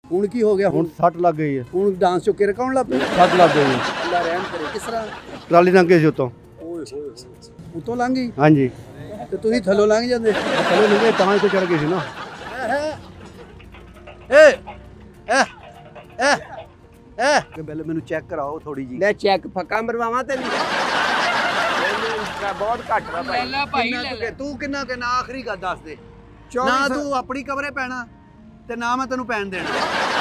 ਹੁਣ ਕੀ ਹੋ ਗਿਆ? ਹੁਣ ਸੱਟ ਲੱਗ ਗਈ ਹੈ। ਹੁਣ ਡਾਂਸ ਚੋਂ ਕਿਰ ਕੌਣ ਲੱਗ ਪਿਆ? ਸੱਟ ਲੱਗ ਗਈ ਹੈ। ਅੱਲਾ ਰਹਿਮ ਕਰੇ। ਕਿਸ ਤਰ੍ਹਾਂ? ਟਰਾਲੀ ਲੰਘ ਗਈ ਸੀ ਉੱਤੋਂ। ਓਏ ਹੋਏ ਉਤੋਂ ਲੰਘ ਗਈ ਹਾਂਜੀ, ਤੇ ਤੁਸੀਂ ਥੱਲੋਂ ਲੰਘ ਜਾਂਦੇ। ਥੱਲੇ ਲੰਘੇ ਤਾਂ ਇੱਥੇ ਚੜ ਗਈ ਸੀ ਨਾ। ਏ ਏ ਏ ਪਹਿਲੇ ਮੈਨੂੰ ਚੈੱਕ ਕਰਾਓ ਥੋੜੀ ਜੀ। ਲੈ ਚੈੱਕ ਫੱਕਾ ਮਰਵਾਵਾਂ ਤੇ ਬਹੁਤ ਘੱਟ ਵਾ ਭਾਈ। ਲੈ ਭਾਈ ਤੂੰ ਕਿੰਨਾ ਆਖਰੀ ਗੱਲ ਦੱਸ ਦੇ। ਨਾ ਤੂੰ ਆਪਣੀ ਕਵਰੇ ਪੈਣਾ ਤੇ ਨਾ ਮੈਂ ਤੈਨੂੰ ਪੈਣ ਦੇਣਾ।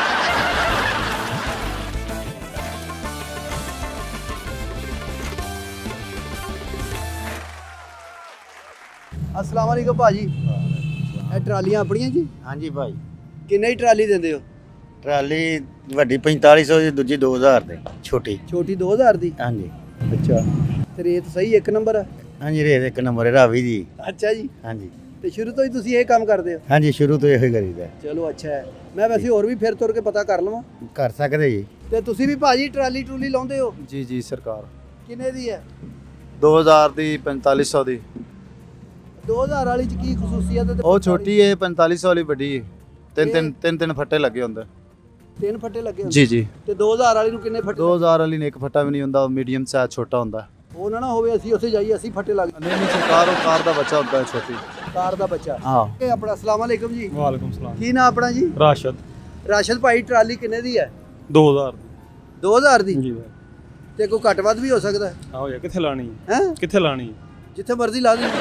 अस्सलाम वालेकुम भाजी। ਇਹ ਟਰਾਲੀਆਂ ਆਪਣੀਆਂ ਜੀ? ਹਾਂਜੀ ਭਾਈ। ਕਿੰਨੇ ਦੀ ਟਰਾਲੀ ਦਿੰਦੇ ਹੋ? ਟਰਾਲੀ ਵੱਡੀ 4500 ਦੀ, ਦੂਜੀ 2000 ਦੀ, ਛੋਟੀ ਛੋਟੀ 2000 ਦੀ। ਹਾਂਜੀ। ਅੱਛਾ ਤੇ ਰੇਟ ਸਹੀ ਇੱਕ ਨੰਬਰ ਆ? ਹਾਂਜੀ, ਰੇਟ ਇੱਕ ਨੰਬਰ ਹੈ ਰਾਵੀ ਦੀ। ਅੱਛਾ ਜੀ। ਹਾਂਜੀ ਤੇ ਸ਼ੁਰੂ ਤੋਂ ਹੀ ਤੁਸੀਂ ਇਹ ਕੰਮ ਕਰਦੇ ਹੋ? ਹਾਂਜੀ, ਸ਼ੁਰੂ ਤੋਂ ਇਹੋ ਹੀ ਕਰੀਦਾ। ਚਲੋ ਅੱਛਾ ਹੈ। ਮੈਂ ਵੈਸੇ ਹੋਰ ਵੀ ਫਿਰ ਤੁਰ ਕੇ ਪਤਾ ਕਰ ਲਵਾਂ। ਕਰ ਸਕਦੇ ਜੀ। ਤੇ ਤੁਸੀਂ ਵੀ ਭਾਜੀ ਟਰਾਲੀ ਟਰੂਲੀ ਲਾਉਂਦੇ ਹੋ? जी जी सरकार। ਕਿੰਨੇ ਦੀ ਹੈ? 2000 ਦੀ 4500 ਦੀ। 2000 ਵਾਲੀ ਚ ਕੀ ਖਸੂਸੀਅਤ ਹੈ? ਤੇ ਉਹ ਛੋਟੀ ਹੈ, 4500 ਵਾਲੀ ਵੱਡੀ ਹੈ। ਤਿੰਨ ਫੱਟੇ ਲੱਗੇ ਹੁੰਦੇ। ਤਿੰਨ ਫੱਟੇ ਲੱਗੇ ਹੁੰਦੇ। ਜੀ ਜੀ। ਤੇ 2000 ਵਾਲੀ ਨੂੰ ਕਿੰਨੇ ਫੱਟੇ? 2000 ਵਾਲੀ ਨੇ ਇੱਕ ਫੱਟਾ ਵੀ ਨਹੀਂ ਹੁੰਦਾ, ਮੀਡੀਅਮ ਸਾਈਜ਼ ਛੋਟਾ ਹੁੰਦਾ। ਉਹ ਨਾ ਹੋਵੇ ਅਸੀਂ ਉੱਥੇ ਜਾਈਏ ਅਸੀਂ ਫੱਟੇ ਲੱਗ ਨਹੀਂ ਸਰਕਾਰ, ਉਹ ਕਾਰ ਦਾ ਬੱਚਾ ਹੁੰਦਾ ਹੈ ਛੋਟੀ। ਕਾਰ ਦਾ ਬੱਚਾ। ਹਾਂ। ਇਹ ਆਪਣਾ ਅਸਲਾਮ ਵਾਲੇਕਮ ਜੀ। ਵਾਲੇਕੁਮ ਸਲਾਮ। ਕੀ ਨਾਮ ਆਪਣਾ ਜੀ? ਰਾਸ਼ਦ। ਰਾਸ਼ਦ ਭਾਈ ਟਰਾਲੀ ਕਿੰਨੇ ਦੀ ਹੈ? 2000 2000 ਦੀ? ਜੀ ਤੇ ਕੋਈ ਘੱਟ ਵੱਧ ਵੀ ਹੋ ਸਕਦਾ ਹੈ? ਆਓ ਯਾਰ, ਕਿੱਥੇ ਲਾਣੀ ਹੈ? ਕਿੱਥੇ ਲਾਣੀ? ਜਿੱਥੇ ਮਰਜ਼ੀ ਲਾ ਦੇ।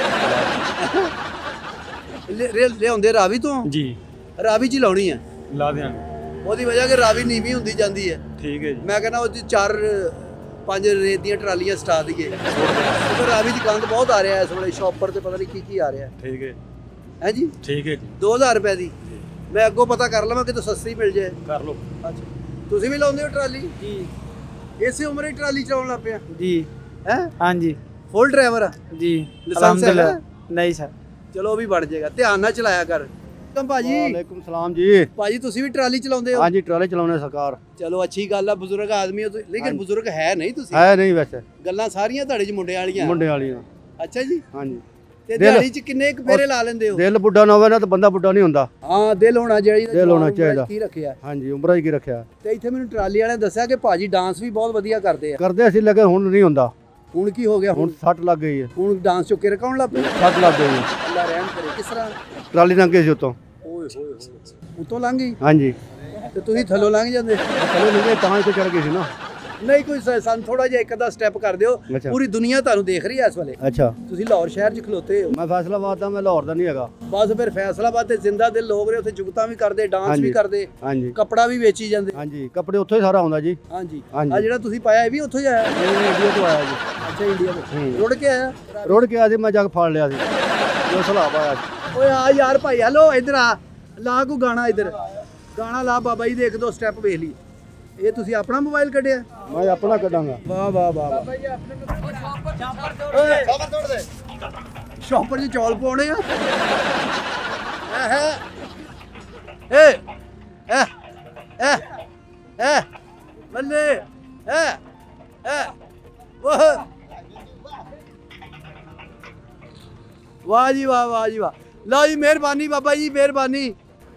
ਲਿਆਉਂਦੇ ਰਾਵੀ ਤੋਂ? ਜੀ ਰਾਵੀ 'ਚ ਹੀ ਲਾਉਣੀ ਹੈ। ਲਾ ਦਿਆਂਗੇ। ਉਹਦੀ ਵਜ੍ਹਾ ਕਿ ਰਾਵੀ ਨੀਵੀਂ ਹੁੰਦੀ ਜਾਂਦੀ ਹੈ। ਠੀਕ ਹੈ ਜੀ। ਮੈਂ ਕਹਿੰਦਾ ਉਹ 'ਚ 4-5 ਰੇਤ ਦੀਆਂ ਟਰਾਲੀਆਂ ਸਟਾ ਦਈਏ। ਕਿਉਂਕਿ ਰਾਵੀ ਦੀ ਗੰਦ ਬਹੁਤ ਆ ਰਿਹਾ ਇਸ ਵੇਲੇ ਸ਼ੌਪਰ ਤੇ, ਪਤਾ ਨਹੀਂ ਕੀ ਆ ਰਿਹਾ ਠੀਕ ਹੈ। ਹੈ ਜੀ। ਠੀਕ ਹੈ ਜੀ। 2000 ਰੁਪਏ ਦੀ। ਮੈਂ ਅੱਗੋਂ ਪਤਾ ਕਰ ਲਵਾਂ ਕਿਤੇ ਸਸਤੀ ਮਿਲ ਜਾਏ। ਕਰ ਲਓ। ਅੱਛਾ ਤੁਸੀਂ ਵੀ ਲਾਉਂਦੇ ਹੋ ਟਰਾਲੀ? ਜੀ। ਇਸੇ ਉਮਰੇ ਟਰਾਲੀ ਚਲਾਉਣ ਲੱਗ ਪਿਆ? जी ਹੈ? हाँ जी ਫੁੱਲ ਡਰਾਈਵਰ ਆ? जी लाइसेंस है? नहीं सर। ਚਲੋ ਉਹ ਵੀ ਬਣ ਜਾਏਗਾ। ਧਿਆਨ ਨਾਲ ਚਲਾਇਆ ਕਰ। ਭਾਜੀ ਵਾਲੇਕੁਮ ਸਲਾਮ ਜੀ। ਭਾਜੀ ਤੁਸੀਂ ਵੀ ਟਰਾਲੀ ਚਲਾਉਂਦੇ ਹੋ? ਹਾਂਜੀ, ਟਰਾਲੇ ਚਲਾਉਣੇ ਸਰਕਾਰ। ਚਲੋ ਅੱਛੀ ਗੱਲ ਆ, ਬਜ਼ੁਰਗ ਆਦਮੀ ਹੋ ਤੁਸੀਂ। ਲੇਕਿਨ ਬਜ਼ੁਰਗ ਹੈ ਨਹੀਂ ਤੁਸੀਂ। ਹੈ ਨਹੀਂ ਵੈਸੇ, ਗੱਲਾਂ ਸਾਰੀਆਂ ਤੁਹਾਡੇ ਚ ਮੁੰਡਿਆਂ ਵਾਲੀਆਂ। ਮੁੰਡੇ ਵਾਲੀਆਂ। ਅੱਛਾ ਜੀ। ਹਾਂਜੀ। ਤੇ ਦਿਹਾੜੀ ਚ ਕਿੰਨੇ ਕੁ ਫੇਰੇ ਲਾ ਲੈਂਦੇ ਹੋ? ਦਿਲ ਬੁੱਢਾ ਨਾ ਹੋਵੇ ਨਾ ਤਾਂ ਬੰਦਾ ਬੁੱਢਾ ਨਹੀਂ ਹੁੰਦਾ। ਹਾਂ ਦਿਲ ਹੋਣਾ ਚਾਹੀਦਾ। ਦਿਲ ਹੋਣਾ ਚਾਹੀਦਾ। ਕੀ ਰੱਖਿਆ? ਹਾਂਜੀ, ਉਮਰਾਂ 'ਚ ਕੀ ਰੱਖਿਆ। ਤੇ ਇੱਥੇ ਮੈਨੂੰ ਟਰਾਲੀ ਵਾਲਿਆਂ ਦੱਸਿਆ ਕਿ ਭਾਜੀ ਡਾਂਸ ਵੀ ਬਹੁਤ ਵਧੀਆ ਕਰਦੇ ਆ। ਕਰਦੇ ਅਸੀਂ ਲਗੇ, ਹੁਣ ਨਹੀਂ ਹੁੰਦਾ। ਹੁਣ ਕੀ ਹੋ ਗਿਆ? ਹੁਣ ਸੱਟ ਲੱਗ ਗਈ ਹੈ। ਹੁਣ ਡਾਂਸ ਚੋਂ ਕਿਰ ਕੌਣ ਲੱਗ ਪਿਆ? ਸੱਟ ਲੱਗ ਗਈ ਹੈ। ਅੱਲਾ ਰਹਿਮ ਕਰੇ। ਕਿਸ ਤਰ੍ਹਾਂ? ਟਰਾਲੀ ਲੰਘ ਗਈ ਸੀ ਉੱਤੋਂ। ਓਏ ਹੋਏ ਉਤੋਂ ਲੰਘ ਗਈ ਹਾਂਜੀ, ਤੇ ਤੁਸੀਂ ਥੱਲੋਂ ਲੰਘ ਜਾਂਦੇ। ਥੱਲੇ ਲੰਘੇ ਤਾਂ ਇੱਥੇ ਚੜ ਗਈ ਸੀ ਨਾ। ਨਹੀਂ ਕੋਈ ਸਾਨੂੰ ਥੋੜਾ ਜਿਹਾ ਇੱਕ ਅੱਧਾ ਸਟੈਪ ਕਰ ਦਿਓ। ਅੱਛਾ। ਪੂਰੀ ਦੁਨੀਆ ਤੁਹਾਨੂੰ ਦੇਖ ਰਹੀ ਹੈ ਇਸ ਵੇਲੇ। ਅੱਛਾ, ਤੁਸੀਂ ਲਾਹੌਰ ਸ਼ਹਿਰ 'ਚ ਖਲੋਤੇ ਹੋ। ਮੈਂ ਫੈਸਲਾਬਾਦ ਦਾ, ਮੈਂ ਲਾਹੌਰ ਦਾ ਨਹੀਂ ਹੈਗਾ। ਬਸ ਫਿਰ ਫੈਸਲਾਬਾਦ ਤੇ ਜ਼ਿੰਦਾ ਦਿਲ ਲੋਕ ਰਹੇ, ਉੱਥੇ ਜੁਗਤਾਂ ਵੀ ਕਰਦੇ, ਡਾਂਸ ਵੀ ਕਰਦੇ, ਹਾਂਜੀ ਕੱਪੜਾ ਵੀ ਵੇਚੀ ਜਾਂਦੇ। ਹਾਂਜੀ, ਕੱਪੜੇ ਉੱਥੋਂ ਹੀ ਸਾਰਾ ਆਉਂਦਾ ਜੀ। ਹਾਂਜੀ। ਹਾਂਜੀ। ਆ ਜਿਹੜਾ ਤੁਸੀਂ ਪਾਇਆ ਇਹ ਵੀ ਉੱਥੋਂ ਹੀ ਆਇਆ? ਇੰਡੀਆ ਤੋਂ ਆਇਆ ਜੀ। ਅੱਛਾ ਇੰਡੀਆ ਤੋਂ ਰੁੜ ਕੇ ਆਇਆ? ਰੋੜ ਕੇ ਆ ਜੀ, ਮੈਂ ਜਾ ਕੇ ਫੜ ਲਿਆ ਸੀ ਜੋ ਸਲਾਬ ਆਇਆ ਸੀ। ਓਏ ਆ ਯਾਰ ਭਾਈ, ਹੈਲੋ ਇੱਧਰ ਆ, ਲਾ ਕੋ ਗਾਣਾ, ਇੱਧਰ ਗਾਣਾ ਲਾ ਬਾਬਾ ਜੀ ਦੇ, ਇੱਕ ਦੋ ਸਟੈਪ ਵੇਖ ਲਈ। ਇਹ ਤੁਸੀਂ ਆਪਣਾ ਮੋਬਾਈਲ ਕੱਢਿਆ? ਮੈਂ ਆਪਣਾ ਕੱਢਾਂਗਾ। ਵਾਹ ਵਾਹ ਵਾਹ। ਸ਼ੌਪਰ 'ਚ ਚੌਲ ਪਾਉਣੇ ਆ? ਏ ਏ ਏ ਏ ਬੱਲੇ ਏ ਏ ਵਾਹ ਵਾਹ ਜੀ ਵਾਹ, ਵਾਹ ਜੀ ਵਾਹ। ਲਓ ਜੀ, ਮਿਹਰਬਾਨੀ ਬਾਬਾ ਜੀ, ਮਿਹਰਬਾਨੀ।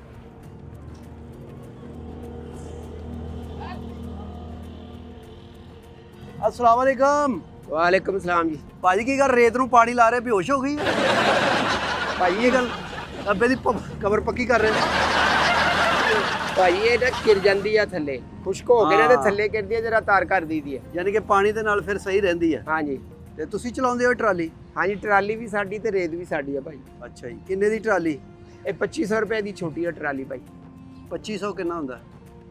अस्सलाम वालेकुम। ਵਾਲੇਕੁਮ ਸਲਾਮ ਜੀ। ਭਾਜੀ ਕੀ ਗੱਲ ਰੇਤ ਨੂੰ ਪਾਣੀ ਲਾ ਰਹੇ, ਬੇਹੋਸ਼ ਹੋ ਗਈ? ਭਾਈ ਇਹ ਗੱਲ ਅੱਬੇ ਦੀ ਕਬਰ ਪੱਕੀ ਕਰ ਰਹੇ ਨੇ। ਭਾਈ ਇਹ ਨਾ ਗਿਰ ਜਾਂਦੀ ਆ ਥੱਲੇ, ਖੁਸ਼ਕ ਹੋ ਕੇ ਨਾ ਤੇ ਥੱਲੇ ਗਿਰਦੀ ਆ, ਜਰਾ ਤਾਰ ਕਰ ਦਈਦੀ ਆ। ਯਾਨੀ ਕਿ ਪਾਣੀ ਦੇ ਨਾਲ ਫਿਰ ਸਹੀ ਰਹਿੰਦੀ ਹੈ। ਹਾਂਜੀ। ਤੇ ਤੁਸੀਂ ਚਲਾਉਂਦੇ ਹੋ ਟਰਾਲੀ? ਹਾਂਜੀ, ਟਰਾਲੀ ਵੀ ਸਾਡੀ ਤੇ ਰੇਤ ਵੀ ਸਾਡੀ ਆ ਭਾਈ। ਅੱਛਾ ਜੀ। ਕਿੰਨੇ ਦੀ ਟਰਾਲੀ? ਇਹ 2500 ਰੁਪਏ ਦੀ ਛੋਟੀ ਆ ਟਰਾਲੀ ਭਾਈ। 2500 ਕਿੰਨਾ ਹੁੰਦਾ?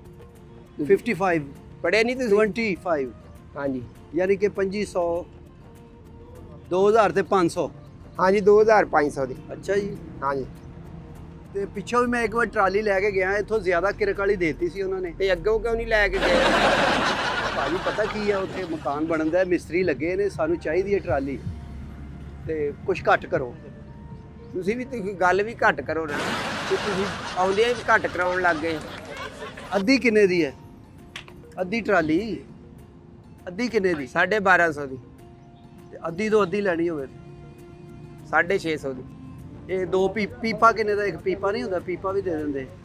55 ਪੜੇ ਨਹੀਂ ਤੁਸੀਂ? 25 ਹਾਂਜੀ। ਯਾਨੀ ਕਿ 2500, 2000 ਤੇ 500। ਹਾਂਜੀ 2500 ਦੀ। ਅੱਛਾ ਜੀ। ਹਾਂਜੀ। ਤੇ ਪਿੱਛੋਂ ਵੀ ਮੈਂ ਇੱਕ ਵਾਰ ਟਰਾਲੀ ਲੈ ਕੇ ਗਿਆ, ਇੱਥੋਂ ਜ਼ਿਆਦਾ ਕਿਰਕ ਵਾਲੀ ਦੇਤੀ ਸੀ ਉਹਨਾਂ ਨੇ। ਤੇ ਅੱਗੋਂ ਕਿਉਂ ਨਹੀਂ ਲੈ ਕੇ ਗਏ? ਭਾਜੀ ਪਤਾ ਕੀ ਆ, ਉੱਥੇ ਮਕਾਨ ਬਣਨ ਦਾ, ਮਿਸਤਰੀ ਲੱਗੇ ਨੇ, ਸਾਨੂੰ ਚਾਹੀਦੀ ਹੈ ਟਰਾਲੀ, ਤੇ ਕੁਝ ਘੱਟ ਕਰੋ। ਤੁਸੀਂ ਗੱਲ ਵੀ ਘੱਟ ਕਰੋ ਨਾ, ਕਿ ਤੁਸੀਂ ਆਉਂਦਿਆਂ ਵੀ ਘੱਟ ਕਰਾਉਣ ਲੱਗ ਗਏ। ਅੱਧੀ ਕਿੰਨੇ ਦੀ ਹੈ? ਅੱਧੀ ਟਰਾਲੀ ਅੱਧੀ ਕਿੰਨੇ ਦੀ? 1250 ਦੀ। ਤੇ ਅੱਧੀ ਤੋਂ ਅੱਧੀ ਲੈਣੀ ਹੋਵੇ 650 ਦੀ। ਇਹ ਦੋ ਪੀਪਾ ਕਿੰਨੇ ਦਾ? ਇੱਕ ਪੀਪਾ ਨਹੀਂ ਹੁੰਦਾ, ਪੀਪਾ ਵੀ ਦੇ ਦਿੰਦੇ।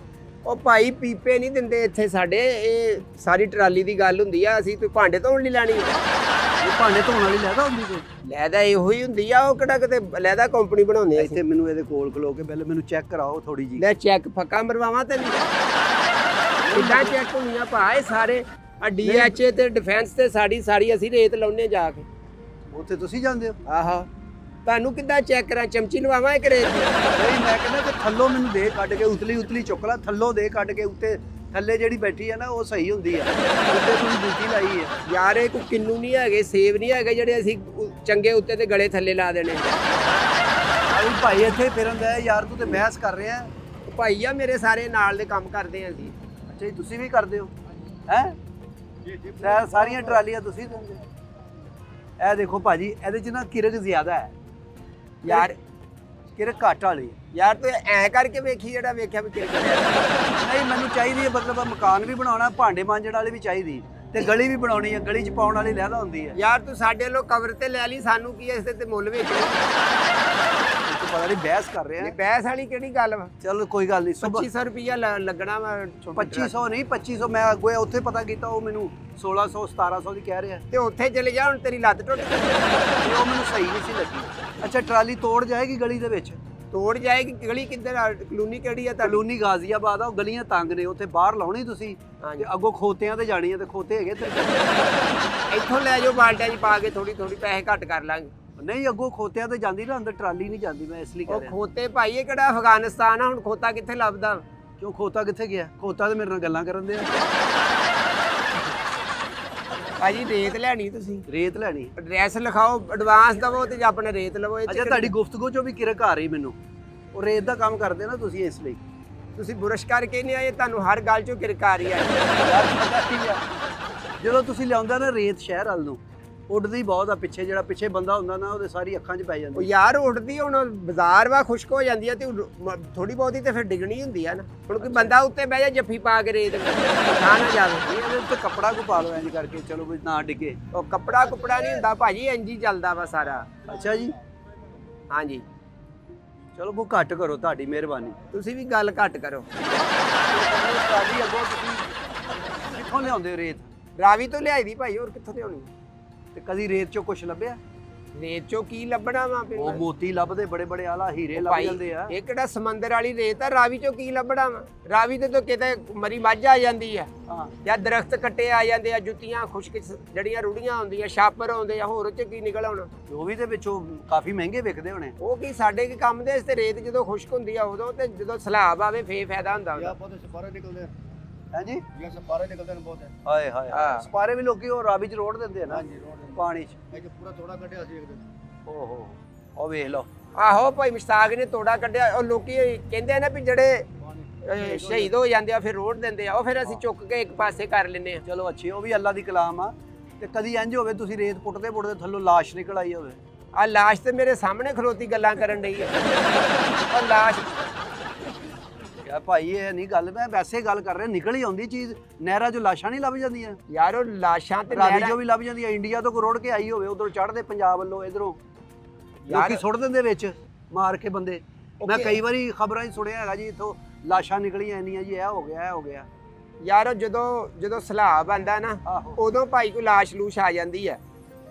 ਉਹ ਭਾਈ ਪੀਪੇ ਨਹੀਂ ਦਿੰਦੇ ਇੱਥੇ ਸਾਡੇ, ਇਹ ਸਾਰੀ ਟਰਾਲੀ ਦੀ ਗੱਲ ਹੁੰਦੀ ਆ। ਅਸੀਂ ਕੋਈ ਭਾਂਡੇ ਧੋਣ ਲਈ ਲੈਣੀ ਇਹ ਭਾਂਡੇ ਧੋਣ ਵਾਲੀ ਲੈਦਾ ਹੁੰਦੀ ਕੋਈ? ਲੈਦਾ ਇਹੋ ਹੀ ਹੁੰਦੀ ਆ, ਉਹ ਕਿਹੜਾ ਕਿਤੇ ਲੈਦਾ ਕੰਪਨੀ ਬਣਾਉਂਦੇ ਆ। ਇੱਥੇ ਮੈਨੂੰ ਇਹਦੇ ਕੋਲ ਖਲੋ ਕੇ ਪਹਿਲੇ ਮੈਨੂੰ ਚੈੱਕ ਕਰਾਓ ਥੋੜੀ ਜੀ। ਲੈ ਚੈੱਕ ਫੱਕਾ ਮਰਵਾਵਾਂ ਤੈਨੂੰ। ਕਿੱਦਾਂ ਚੈੱਕ ਹੁੰਦੀਆਂ ਭਾ ਇਹ ਸਾਰੇ? ਆ DHA ਤੇ ਡਿਫੈਂਸ ਤੇ ਸਾੜੀ ਅਸੀਂ ਰੇਤ ਲਾਉਨੇ ਜਾ ਕੇ। ਉੱਥੇ ਤੁਸੀਂ ਜਾਂਦੇ ਹੋ? ਆਹਾ ਤੁਹਾਨੂੰ ਕਿੱਦਾਂ ਚੈੱਕ ਕਰਾਂ? ਚਮਚੀ ਲਵਾਵਾਂ ਇੱਕ ਰੇਤ ਦੀ? ਨਹੀਂ ਮੈਂ ਕਹਿੰਦਾ ਕਿ ਥੱਲੋਂ ਮੈਨੂੰ ਦੇ ਕੱਢ ਕੇ ਉਤਲੀ ਚੁੱਕ ਲਾ, ਥੱਲੋਂ ਦੇ ਕੱਢ ਕੇ ਉੱਤੇ ਥੱਲੇ ਜਿਹੜੀ ਬੈਠੀ ਹੈ ਨਾ ਉਹ ਸਹੀ ਹੁੰਦੀ ਆ। ਉੱਤੇ ਤੁਸੀਂ ਬੂਟੀ ਲਾਈ ਹੈ ਯਾਰ ਇਹ ਕੋਈ ਕਿੰਨੂ ਨਹੀਂ ਹੈਗੇ, ਸੇਬ ਨਹੀਂ ਹੈਗੇ ਜਿਹੜੇ ਅਸੀਂ ਚੰਗੇ ਉੱਤੇ ਤੇ ਗਲੇ ਥੱਲੇ ਲਾ ਦੇਣੇ। ਆ ਵੀ ਭਾਈ ਇੱਥੇ ਫਿਰਨ ਦਾ ਯਾਰ, ਤੂੰ ਤੇ ਬਹਿਸ ਕਰ ਰਿਹਾ। ਭਾਈ ਆ ਮੇਰੇ ਸਾਰੇ ਨਾਲ ਦੇ ਕੰਮ ਕਰਦੇ ਆ ਅਸੀਂ। ਅੱਛਾ ਜੀ ਤੁਸੀਂ ਵੀ ਕਰਦੇ ਹੋ ਹੈ? ਸਾਰੀਆਂ ਟਰਾਲੀਆਂ ਤੁਸੀਂ ਦਿੰਦੇ? ਇਹ ਦੇਖੋ ਭਾਜੀ ਇਹਦੇ 'ਚ ਨਾ ਕਿਰਕ ਜ਼ਿਆਦਾ ਹੈ ਯਾਰ, ਕਿਰਕ ਘੱਟ ਵਾਲੀ ਹੈ। ਯਾਰ ਤੂੰ ਐ ਕਰਕੇ ਵੇਖੀ ਜਿਹੜਾ ਵੇਖਿਆ ਵੀ ਕਿਰਕ ਨਹੀਂ ਮੈਨੂੰ ਚਾਹੀਦੀ ਹੈ, ਮਤਲਬ ਮਕਾਨ ਵੀ ਬਣਾਉਣਾ, ਭਾਂਡੇ ਮਾਂਜਣ ਵਾਲੀ ਵੀ ਚਾਹੀਦੀ ਤੇ ਗਲੀ ਵੀ ਬਣਾਉਣੀ ਹੈ, ਗਲੀ 'ਚ ਪਾਉਣ ਵਾਲੀ ਲਹਿਦਾ ਹੁੰਦੀ ਹੈ। ਯਾਰ ਤੂੰ ਸਾਡੇ ਵੱਲੋਂ ਕਵਰ ਤੇ ਲੈ ਲਈ, ਸਾਨੂੰ ਕੀ ਇਸ ਤੇ ਮੁੱਲ ਵੇਚ ਲਈ। ਤੂੰ ਪਤਾ ਨਹੀਂ ਬਹਿਸ ਕਰ ਰਿਹਾ। ਬਹਿਸ ਵਾਲੀ ਕਿਹੜੀ ਗੱਲ ਵਾ? ਚਲੋ ਕੋਈ ਗੱਲ ਨਹੀਂ। 2500 ਰੁਪਇਆ ਲੱਗਣਾ ਵਾ। 2500 ਨਹੀਂ 2500 ਮੈਂ ਅੱਗੇ ਉੱਥੇ ਪਤਾ ਕੀਤਾ, ਉਹ ਮੈਨੂੰ 1600 1700 ਦੀ ਕਹਿ ਰਿਹਾ। ਤੇ ਉੱਥੇ ਚਲੇ ਜਾ, ਹੁਣ ਤੇਰੀ ਲੱਤ ਟੁੱਟ ਗਈ। ਤੇ ਉਹ ਮੈਨੂੰ ਸਹੀ ਨਹੀਂ ਸੀ ਲੱਗੀ। ਅੱਛਾ ਟਰਾਲੀ ਤੋੜ ਜਾਏਗੀ ਗਲੀ ਦੇ ਵਿੱਚ? ਤੋੜ ਜਾਏਗੀ। ਗਲੀ ਕਿੱਧਰ ਆ? ਕਲੋਨੀ ਕਿਹੜੀ ਆ? ਕਲੋਨੀ ਗਾਜ਼ੀਆਬਾਦ ਆ। ਉਹ ਗਲੀਆਂ ਤੰਗ ਨੇ, ਉੱਥੇ ਬਾਹਰ ਲਾਉਣੀ ਤੁਸੀਂ ਤੇ ਅੱਗੋਂ ਖੋਤਿਆਂ ਤੇ ਜਾਣੀ ਹੈ, ਤੇ ਖੋਤੇ ਹੈਗੇ ਤੇਰੇ? ਇੱਥੋਂ ਲੈ ਜਾਓ ਬਾਲਟਿਆਂ 'ਚ ਪਾ ਕੇ, ਥੋੜੀ ਪੈਸੇ ਘੱਟ ਕਰ ਲਾਂਗੇ। ਨਹੀਂ ਅੱਗੋਂ ਖੋਤਿਆਂ ਤੇ ਜਾਂਦੀ ਨਾ, ਅੰਦਰ ਟਰਾਲੀ ਨਹੀਂ ਜਾਂਦੀ, ਮੈਂ ਇਸ ਲਈ ਕਹਿ ਉਹ ਰਿਹਾ। ਖੋਤੇ ਭਾਈ ਇਹ ਕਿਹੜਾ ਅਫਗਾਨਿਸਤਾਨ ਆ? ਹੁਣ ਖੋਤਾ ਕਿੱਥੇ ਲੱਭਦਾ? ਕਿਉਂ ਖੋਤਾ ਕਿੱਥੇ ਗਿਆ? ਖੋਤਾ ਤੇ ਮੇਰੇ ਨਾਲ ਗੱਲਾਂ ਕਰਨ ਦੇ ਆ। ਭਾਜੀ ਰੇਤ ਲੈਣੀ ਤੁਸੀਂ? ਰੇਤ ਲੈਣੀ? ਐਡਰੈਸ ਲਿਖਾਓ, ਐਡਵਾਂਸ ਦਵੋ ਤੇ ਆਪਣੇ ਰੇਤ ਲਵੋ। ਅੱਛਾ ਤੁਹਾਡੀ ਗੁਫ਼ਤਗੂ ਚੋਂ ਵੀ ਕਿਰਕ ਆ ਰਹੀ ਮੈਨੂੰ। ਉਹ ਰੇਤ ਦਾ ਕੰਮ ਕਰਦੇ ਨਾ ਤੁਸੀਂ, ਇਸ ਲਈ। ਤੁਸੀਂ ਬੁਰਸ਼ ਕਰਕੇ ਨਹੀਂ ਆਏ, ਤੁਹਾਨੂੰ ਹਰ ਗੱਲ ਚੋਂ ਕਿਰਕ ਆ ਰਹੀ ਹੈ। ਯਾਰ ਪਤਾ ਕੀ ਆ, ਜਦੋਂ ਤੁਸੀਂ ਲਿਆਉਂਦਾ ਨਾ ਰੇਤ ਸ਼ਹਿਰ ਵੱਲ ਨੂੰ, ਉੱਡਦੀ ਬਹੁਤ ਆ ਪਿੱਛੇ। ਜਿਹੜਾ ਪਿੱਛੇ ਬੰਦਾ ਹੁੰਦਾ ਨਾ ਉਹਦੇ ਸਾਰੀ ਅੱਖਾਂ 'ਚ ਪੈ ਉਹ ਜਾਂਦੀ। ਯਾਰ ਉੱਡਦੀ, ਹੁਣ ਬਾਜ਼ਾਰ ਵਾ ਖੁਸ਼ਕ ਹੋ ਜਾਂਦੀ ਹੈ ਤੇ ਥੋੜੀ ਬਹੁਤੀ ਤੇ ਫਿਰ ਡਿੱਗਣੀ ਹੁੰਦੀ ਆ ਨਾ। ਹੁਣ ਕੋਈ ਬੰਦਾ ਉੱਤੇ ਬਹਿ ਜਾ ਜੱਫੀ ਪਾ ਕੇ ਰੇਤ ਨਾ ਜਾਵੇ। ਇਹਦੇ ਉੱਤੇ ਕੱਪੜਾ ਕੋ ਪਾ ਲਓ ਇੰਜ ਕਰਕੇ, ਚਲੋ ਵੀ ਨਾ ਡਿੱਗੇ। ਉਹ ਕੱਪੜਾ ਨਹੀਂ ਹੁੰਦਾ ਭਾਜੀ, ਇੰਜ ਹੀ ਚੱਲਦਾ ਵਾ ਸਾਰਾ। ਅੱਛਾ ਜੀ ਹਾਂਜੀ ਚਲੋ ਕੋ ਘੱਟ ਕਰੋ, ਤੁਹਾਡੀ ਮਿਹਰਬਾਨੀ। ਤੁਸੀਂ ਵੀ ਗੱਲ ਘੱਟ ਕਰੋ। ਟਰਾਲੀ ਅੱਗੋਂ ਤੁਸੀਂ ਕਿੱਥੋਂ ਲਿਆਉਂਦੇ ਹੋ ਰੇਤ? ਰਾਵੀ ਤੋਂ ਲਿਆਈ ਦੀ ਭਾਈ, ਹੋਰ ਕਿੱਥੋਂ ਲਿਆਉਣੀ? ਤੇ ਕਦੀ ਰੇਤ 'ਚੋਂ ਕੁਝ ਲੱਭਿਆ? ਰੇਤ ਚੋਂ ਕੀ ਲੱਭਣਾ ਵਾ? ਉਹ ਮੋਤੀ ਲੱਭਦੇ, ਬੜੇ ਬੜੇ ਆਲਾ ਹੀਰੇ ਲੱਭ ਜਾਂਦੇ ਆ। ਇਹ ਕਿਹੜਾ ਸਮੁੰਦਰ ਵਾਲੀ ਰੇਤ ਆ? ਰਾਵੀ ਚੋਂ ਕੀ ਲੱਭਣਾ ਵਾ? ਰਾਵੀ ਤੇ ਤਾਂ ਕਿਤੇ ਮਰੀ ਮੱਝ ਆ ਜਾਂਦੀ ਆ, ਹਾਂ ਜਾਂ ਦਰਖਤ ਕੱਟੇ ਆ ਜਾਂਦੇ ਆ, ਜੁੱਤੀਆਂ ਖੁਸ਼ਕ ਜੜੀਆਂ ਰੁੜੀਆਂ ਹੁੰਦੀਆਂ, ਛਾਪਰ ਆਉਂਦੇ ਆ, ਹੋਰ ਚ ਕੀ ਨਿਕਲ ਆਉਣਾ? ਉਹ ਵੀ ਤੇ ਵਿੱਚੋਂ ਕਾਫੀ ਮਹਿੰਗੇ ਵਿਕਦੇ ਹੋਣੇ। ਉਹ ਕੀ ਸਾਡੇ ਕੀ ਕੰਮ ਦੇ? ਇਸ ਤੇ ਰੇਤ ਜਦੋਂ ਖੁਸ਼ਕ ਹੁੰਦੀ ਆ ਉਦੋਂ, ਤੇ ਜਦੋਂ ਸਲਾਬ ਆਵੇ ਫੇਰ ਫਾਇਦਾ ਹੁੰਦਾ ਉਹਦਾ। ਬਹੁਤ ਸਪਾਰੇ ਨਿਕਲਦੇ ਆ। ਹਾਂਜੀ ਇਹ ਸਪਾਰੇ ਨਿਕਲਦੇ ਨੇ ਬਹੁਤ। ਹਾਏ ਹਾਏ ਹਾਂ। ਸਪਾਰੇ ਵੀ ਲੋਕੀ ਉਹ ਰਾਵੀ 'ਚ ਰੋੜ ਦਿੰਦੇ ਆ ਨਾ ਹਾਂਜੀ ਰੋਡ ਪਾਣੀ 'ਚ। ਇਹ ਪੂਰਾ ਥੋੜਾ ਕੱਢਿਆ ਸੀ ਇੱਕ ਦਿਨ। ਓਹੋ ਉਹ ਵੇਖ ਲਓ। ਆਹੋ ਭਾਈ ਮੁਸ਼ਤਾਕ ਨੇ ਤੋੜਾ ਕੱਢਿਆ। ਉਹ ਲੋਕੀ ਕਹਿੰਦੇ ਆ ਨਾ ਵੀ ਜਿਹੜੇ ਸ਼ਹੀਦ ਹੋ ਜਾਂਦੇ ਆ ਫਿਰ ਰੋੜ ਦਿੰਦੇ ਆ, ਉਹ ਫਿਰ ਅਸੀਂ ਚੁੱਕ ਕੇ ਇੱਕ ਪਾਸੇ ਕਰ ਲੈਂਦੇ ਆ। ਚਲੋ ਅੱਛੀ, ਉਹ ਵੀ ਅੱਲਾ ਦੀ ਕਲਾਮ ਆ। ਤੇ ਕਦੀ ਇੰਜ ਹੋਵੇ ਤੁਸੀਂ ਰੇਤ ਪੁੱਟਦੇ ਥੱਲੋਂ ਲਾਸ਼ ਨਿਕਲ ਆਈ ਹੋਵੇ? ਆ ਲਾਸ਼ ਤੇ ਮੇਰੇ ਸਾਹਮਣੇ ਖਲੋਤੀ ਗੱਲਾਂ ਕਰਨ ਡਈ ਆ। ਉਹ ਲਾਸ਼ ਯਾਰ ਭਾਈ ਇਹ ਨਹੀਂ ਗੱਲ, ਮੈਂ ਵੈਸੇ ਗੱਲ ਕਰ ਰਿਹਾ। ਨਿਕਲ ਹੀ ਆਉਂਦੀ ਚੀਜ਼। ਨਹਿਰਾਂ 'ਚੋਂ ਲਾਸ਼ਾਂ ਨਹੀਂ ਲੱਭ ਜਾਂਦੀਆਂ? ਯਾਰ ਉਹ ਲਾਸ਼ਾਂ ਤੇ ਰਾਵੀ 'ਚੋਂ ਵੀ ਲੱਭ ਜਾਂਦੀਆਂ। ਇੰਡੀਆ ਤੋਂ ਰੋੜ ਕੇ ਆਈ ਹੋਵੇ, ਉਧਰੋਂ ਚੜ੍ਹਦੇ ਪੰਜਾਬ ਵੱਲੋਂ, ਇਧਰੋਂ ਲੋਕੀ ਸੁੱਟ ਦਿੰਦੇ ਵਿੱਚ ਮਾਰ ਕੇ ਬੰਦੇ। ਮੈਂ ਕਈ ਵਾਰੀ ਖਬਰਾਂ 'ਚ ਸੁਣਿਆ ਹੈਗਾ ਜੀ, ਇੱਥੋਂ ਲਾਸ਼ਾਂ ਨਿਕਲੀਆਂ ਇੰਨੀਆਂ ਜੀ, ਇਹ ਹੋ ਗਿਆ, ਇਹ ਹੋ ਗਿਆ। ਯਾਰ ਜਦੋਂ ਸਲਾਬ ਆਂਦਾ ਨਾ, ਉਦੋਂ ਭਾਈ ਕੋਈ ਲਾਸ਼ ਲੂਸ਼ ਆ ਜਾਂਦੀ ਹੈ।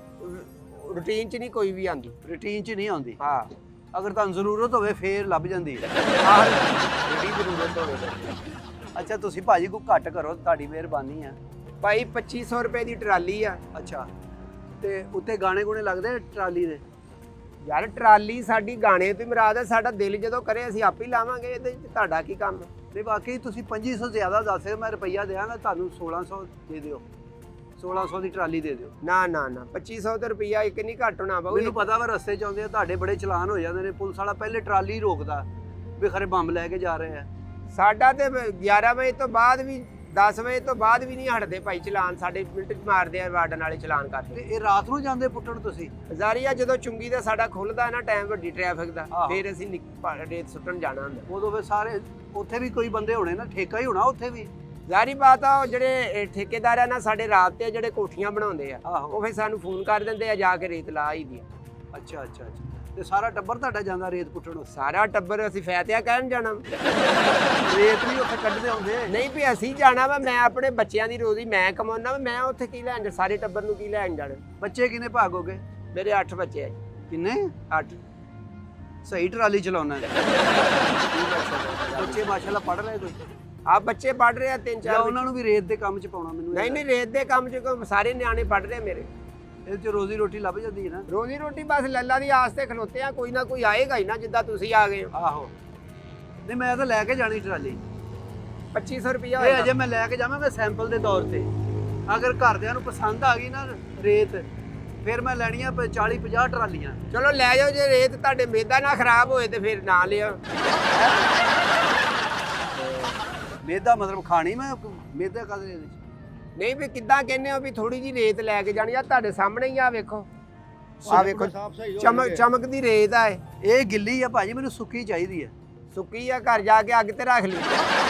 ਰੂਟੀਨ 'ਚ ਨਹੀਂ ਕੋਈ ਵੀ ਆਂਦੀ। ਰੂਟੀਨ 'ਚ ਨਹੀਂ ਆਉਂਦੀ? ਹਾਂ ਅਗਰ ਤੁਹਾਨੂੰ ਜ਼ਰੂਰਤ ਹੋਵੇ ਫੇਰ ਲੱਭ ਜਾਂਦੀ ਹੈ। ਜਿਹੜੀ ਜ਼ਰੂਰਤ ਹੋਵੇ। ਅੱਛਾ ਤੁਸੀਂ ਭਾਜੀ ਕੋਈ ਘੱਟ ਕਰੋ, ਤੁਹਾਡੀ ਮਿਹਰਬਾਨੀ ਆ। ਭਾਈ 2500 ਰੁਪਏ ਦੀ ਟਰਾਲੀ ਆ। ਅੱਛਾ ਤੇ ਉੱਤੇ ਗਾਣੇ ਗੁਣੇ ਲੱਗਦੇ ਟਰਾਲੀ ਦੇ? ਯਾਰ ਟਰਾਲੀ ਸਾਡੀ ਗਾਣੇ ਤੇ ਮੁਰਾਦ ਹੈ। ਸਾਡਾ ਦਿਲ ਜਦੋਂ ਕਰੇ ਅਸੀਂ ਆਪੇ ਲਾਵਾਂਗੇ, ਇਹਦੇ 'ਚ ਤੁਹਾਡਾ ਕੀ ਕੰਮ? ਨਹੀਂ ਵਾਕਈ ਤੁਸੀਂ 2500 ਜ਼ਿਆਦਾ ਦੱਸ ਰਹੇ, ਮੈਂ ਰੁਪਈਆ ਦਿਆਂਗਾ ਤੁਹਾਨੂੰ। 1600 ਦੇ ਦਿਓ, 1600 ਦੀ ਟਰਾਲੀ ਦੇ ਦਿਓ। ਨਾ 2500 ਤੇ ਰੁਪਈਆ ਇੱਕ ਨਹੀਂ ਘੱਟ ਹੋਣਾ ਬਾਊ। ਮੈਨੂੰ ਪਤਾ ਵਾ ਰਸਤੇ 'ਚ ਆਉਂਦੇ ਆ ਤੁਹਾਡੇ ਬੜੇ ਚਲਾਨ ਹੋ ਜਾਂਦੇ ਨੇ। ਪੁਲਿਸ ਵਾਲਾ ਪਹਿਲੇ ਟਰਾਲੀ ਰੋਕਦਾ ਵੀ ਖਰੇ ਬੰਬ ਲੈ ਕੇ ਜਾ ਰਹੇ ਆ। ਸਾਡਾ ਤੇ 11 ਵਜੇ ਤੋਂ ਬਾਅਦ ਵੀ 10 ਵਜੇ ਤੋਂ ਬਾਅਦ ਵੀ ਨਹੀਂ ਹਟਦੇ ਭਾਈ ਚਲਾਨ। ਸਾਡੇ ਮਿੰਟ 'ਚ ਮਾਰਦੇ ਆ ਵਾਰਡਨ ਵਾਲੇ ਚਲਾਨ ਕਰਦੇ। ਤੇ ਇਹ ਰਾਤ ਨੂੰ ਜਾਂਦੇ ਪੁੱਟਣ ਤੁਸੀਂ? ਹਜ਼ਾਰੀਆ ਜਦੋਂ ਚੁੰਗੀ ਦਾ ਸਾਡਾ ਖੁੱਲਦਾ ਨਾ ਟਾਈਮ ਵੱਡੀ ਟ੍ਰੈਫਿਕ ਦਾ, ਆਹੋ। ਫਿਰ ਅਸੀਂ ਰੇਤ ਸੁੱਟਣ ਜਾਣਾ ਹੁੰਦਾ। ਉਦੋਂ ਫਿਰ ਸਾਰੇ ਉੱਥੇ ਵੀ ਕੋਈ ਬੰਦੇ ਹੋਣੇ ਨਾ, ਠੇਕਾ ਹੀ ਹੋਣਾ ਉੱਥੇ ਵੀ। ਜ਼ਾਰੀ ਬਾਤ ਆ, ਉਹ ਜਿਹੜੇ ਠੇਕੇਦਾਰ ਆ ਨਾ ਸਾਡੇ ਰਾਬਤੇ, ਜਿਹੜੇ ਕੋਠੀਆਂ ਬਣਾਉਂਦੇ ਆ, ਆਹੋ। ਉਹ ਫਿਰ ਸਾਨੂੰ ਫੋਨ ਕਰ ਦਿੰਦੇ ਆ, ਜਾ ਕੇ ਰੇਤ ਲਾ ਆਈ ਦੀ। ਅੱਛਾ ਅੱਛਾ ਅੱਛਾ। ਤੇ ਸਾਰਾ ਟੱਬਰ ਤੁਹਾਡਾ ਜਾਂਦਾ ਰੇਤ ਪੁੱਟਣ? ਸਾਰਾ ਟੱਬਰ ਅਸੀਂ ਫੈਤਿਆ ਕਹਿਣ ਜਾਣਾ। ਰੇਤ ਵੀ ਉੱਥੇ ਕੱਢਦੇ ਹੁੰਦੇ? ਨਹੀਂ ਵੀ ਅਸੀਂ ਜਾਣਾ ਵਾ, ਮੈਂ ਆਪਣੇ ਬੱਚਿਆਂ ਦੀ ਰੋਜ਼ੀ ਮੈਂ ਕਮਾਉਣਾ ਵਾ, ਮੈਂ ਉੱਥੇ ਕੀ ਲੈਣ, ਸਾਰੇ ਟੱਬਰ ਨੂੰ ਕੀ ਲੈਣ ਜਾਣਾ। ਬੱਚੇ ਕਿੰਨੇ ਭਾਗੋਗੇ? ਮੇਰੇ 8 ਬੱਚੇ ਆ ਜੀ। ਕਿੰਨੇ? 8। ਸਹੀ ਟਰਾਲੀ ਚਲਾਉਣਾ ਹੈ। ਬੱਚੇ ਮਾਸ਼ਾਅੱਲਾ ਪੜ ਰਹੇ ਕੋਈ? ਆ ਬੱਚੇ ਪੜ ਰਹੇ ਆ 3-4। ਜਾਂ ਉਹਨਾਂ ਨੂੰ ਵੀ ਰੇਤ ਦੇ ਕੰਮ 'ਚ ਪਾਉਣਾ ਮੈਨੂੰ? ਨਹੀਂ ਰੇਤ ਦੇ ਕੰਮ 'ਚ ਸਾਰੇ ਨਿਆਣੇ ਪੜ ਰਹੇ ਮੇਰੇ। ਇਹ 'ਚ ਰੋਜ਼ੀ ਰੋਟੀ ਲੱਭ ਜਾਂਦੀ ਹੈ ਨਾ? ਰੋਜ਼ੀ ਰੋਟੀ ਬਸ ਲੱਲਾ ਦੀ ਆਸ ਤੇ ਖਲੋਤੇ ਆ, ਕੋਈ ਨਾ ਕੋਈ ਆਏਗਾ ਹੀ ਨਾ, ਜਿੱਦਾਂ ਤੁਸੀਂ ਆ ਗਏ ਹੋ। ਆਹੋ। ਨਹੀਂ ਮੈਂ ਤਾਂ ਲੈ ਕੇ ਜਾਣੀ ਟਰਾਲੀ। 2500 ਰੁਪਇਆ ਇਹ ਅਜੇ ਮੈਂ ਲੈ ਕੇ ਜਾਵਾਂਗਾ ਸੈਂਪਲ ਦੇ ਤੌਰ ਤੇ। ਅਗਰ ਘਰਦਿਆਂ ਨੂੰ ਪਸੰਦ ਆ ਗਈ ਨਾ ਰੇਤ, ਫਿਰ ਮੈਂ ਲੈਣੀਆਂ 40-50 ਟਰਾਲੀਆਂ। ਚਲੋ ਲੈ ਜਾਓ, ਜੇ ਰੇਤ ਤੁਹਾਡੇ ਮੇਦਾ ਨਾ ਖਰਾਬ ਹੋਏ ਤੇ ਫਿਰ ਨਾ ਲਿਓ। ਮੇਦਾ ਮਤਲਬ ਖਾਣੀ ਮੈਂ ਮੇਦਾ ਕਦੇ? ਨਹੀਂ ਵੀ ਕਿੱਦਾਂ ਕਹਿੰਦੇ ਹੋ ਵੀ ਥੋੜੀ ਜੀ ਰੇਤ ਲੈ ਕੇ ਜਾਣੀ ਆ? ਤੁਹਾਡੇ ਸਾਹਮਣੇ ਹੀ ਆ ਵੇਖੋ, ਆ ਵੇਖੋ ਚਮਕਦੀ ਰੇਤ ਆ। ਇਹ ਗਿੱਲੀ ਆ ਭਾਜੀ, ਮੈਨੂੰ ਸੁੱਕੀ ਚਾਹੀਦੀ ਹੈ। ਸੁੱਕੀ ਆ, ਘਰ ਜਾ ਕੇ ਅੱਗ ਤੇ ਰੱਖ ਲਈ।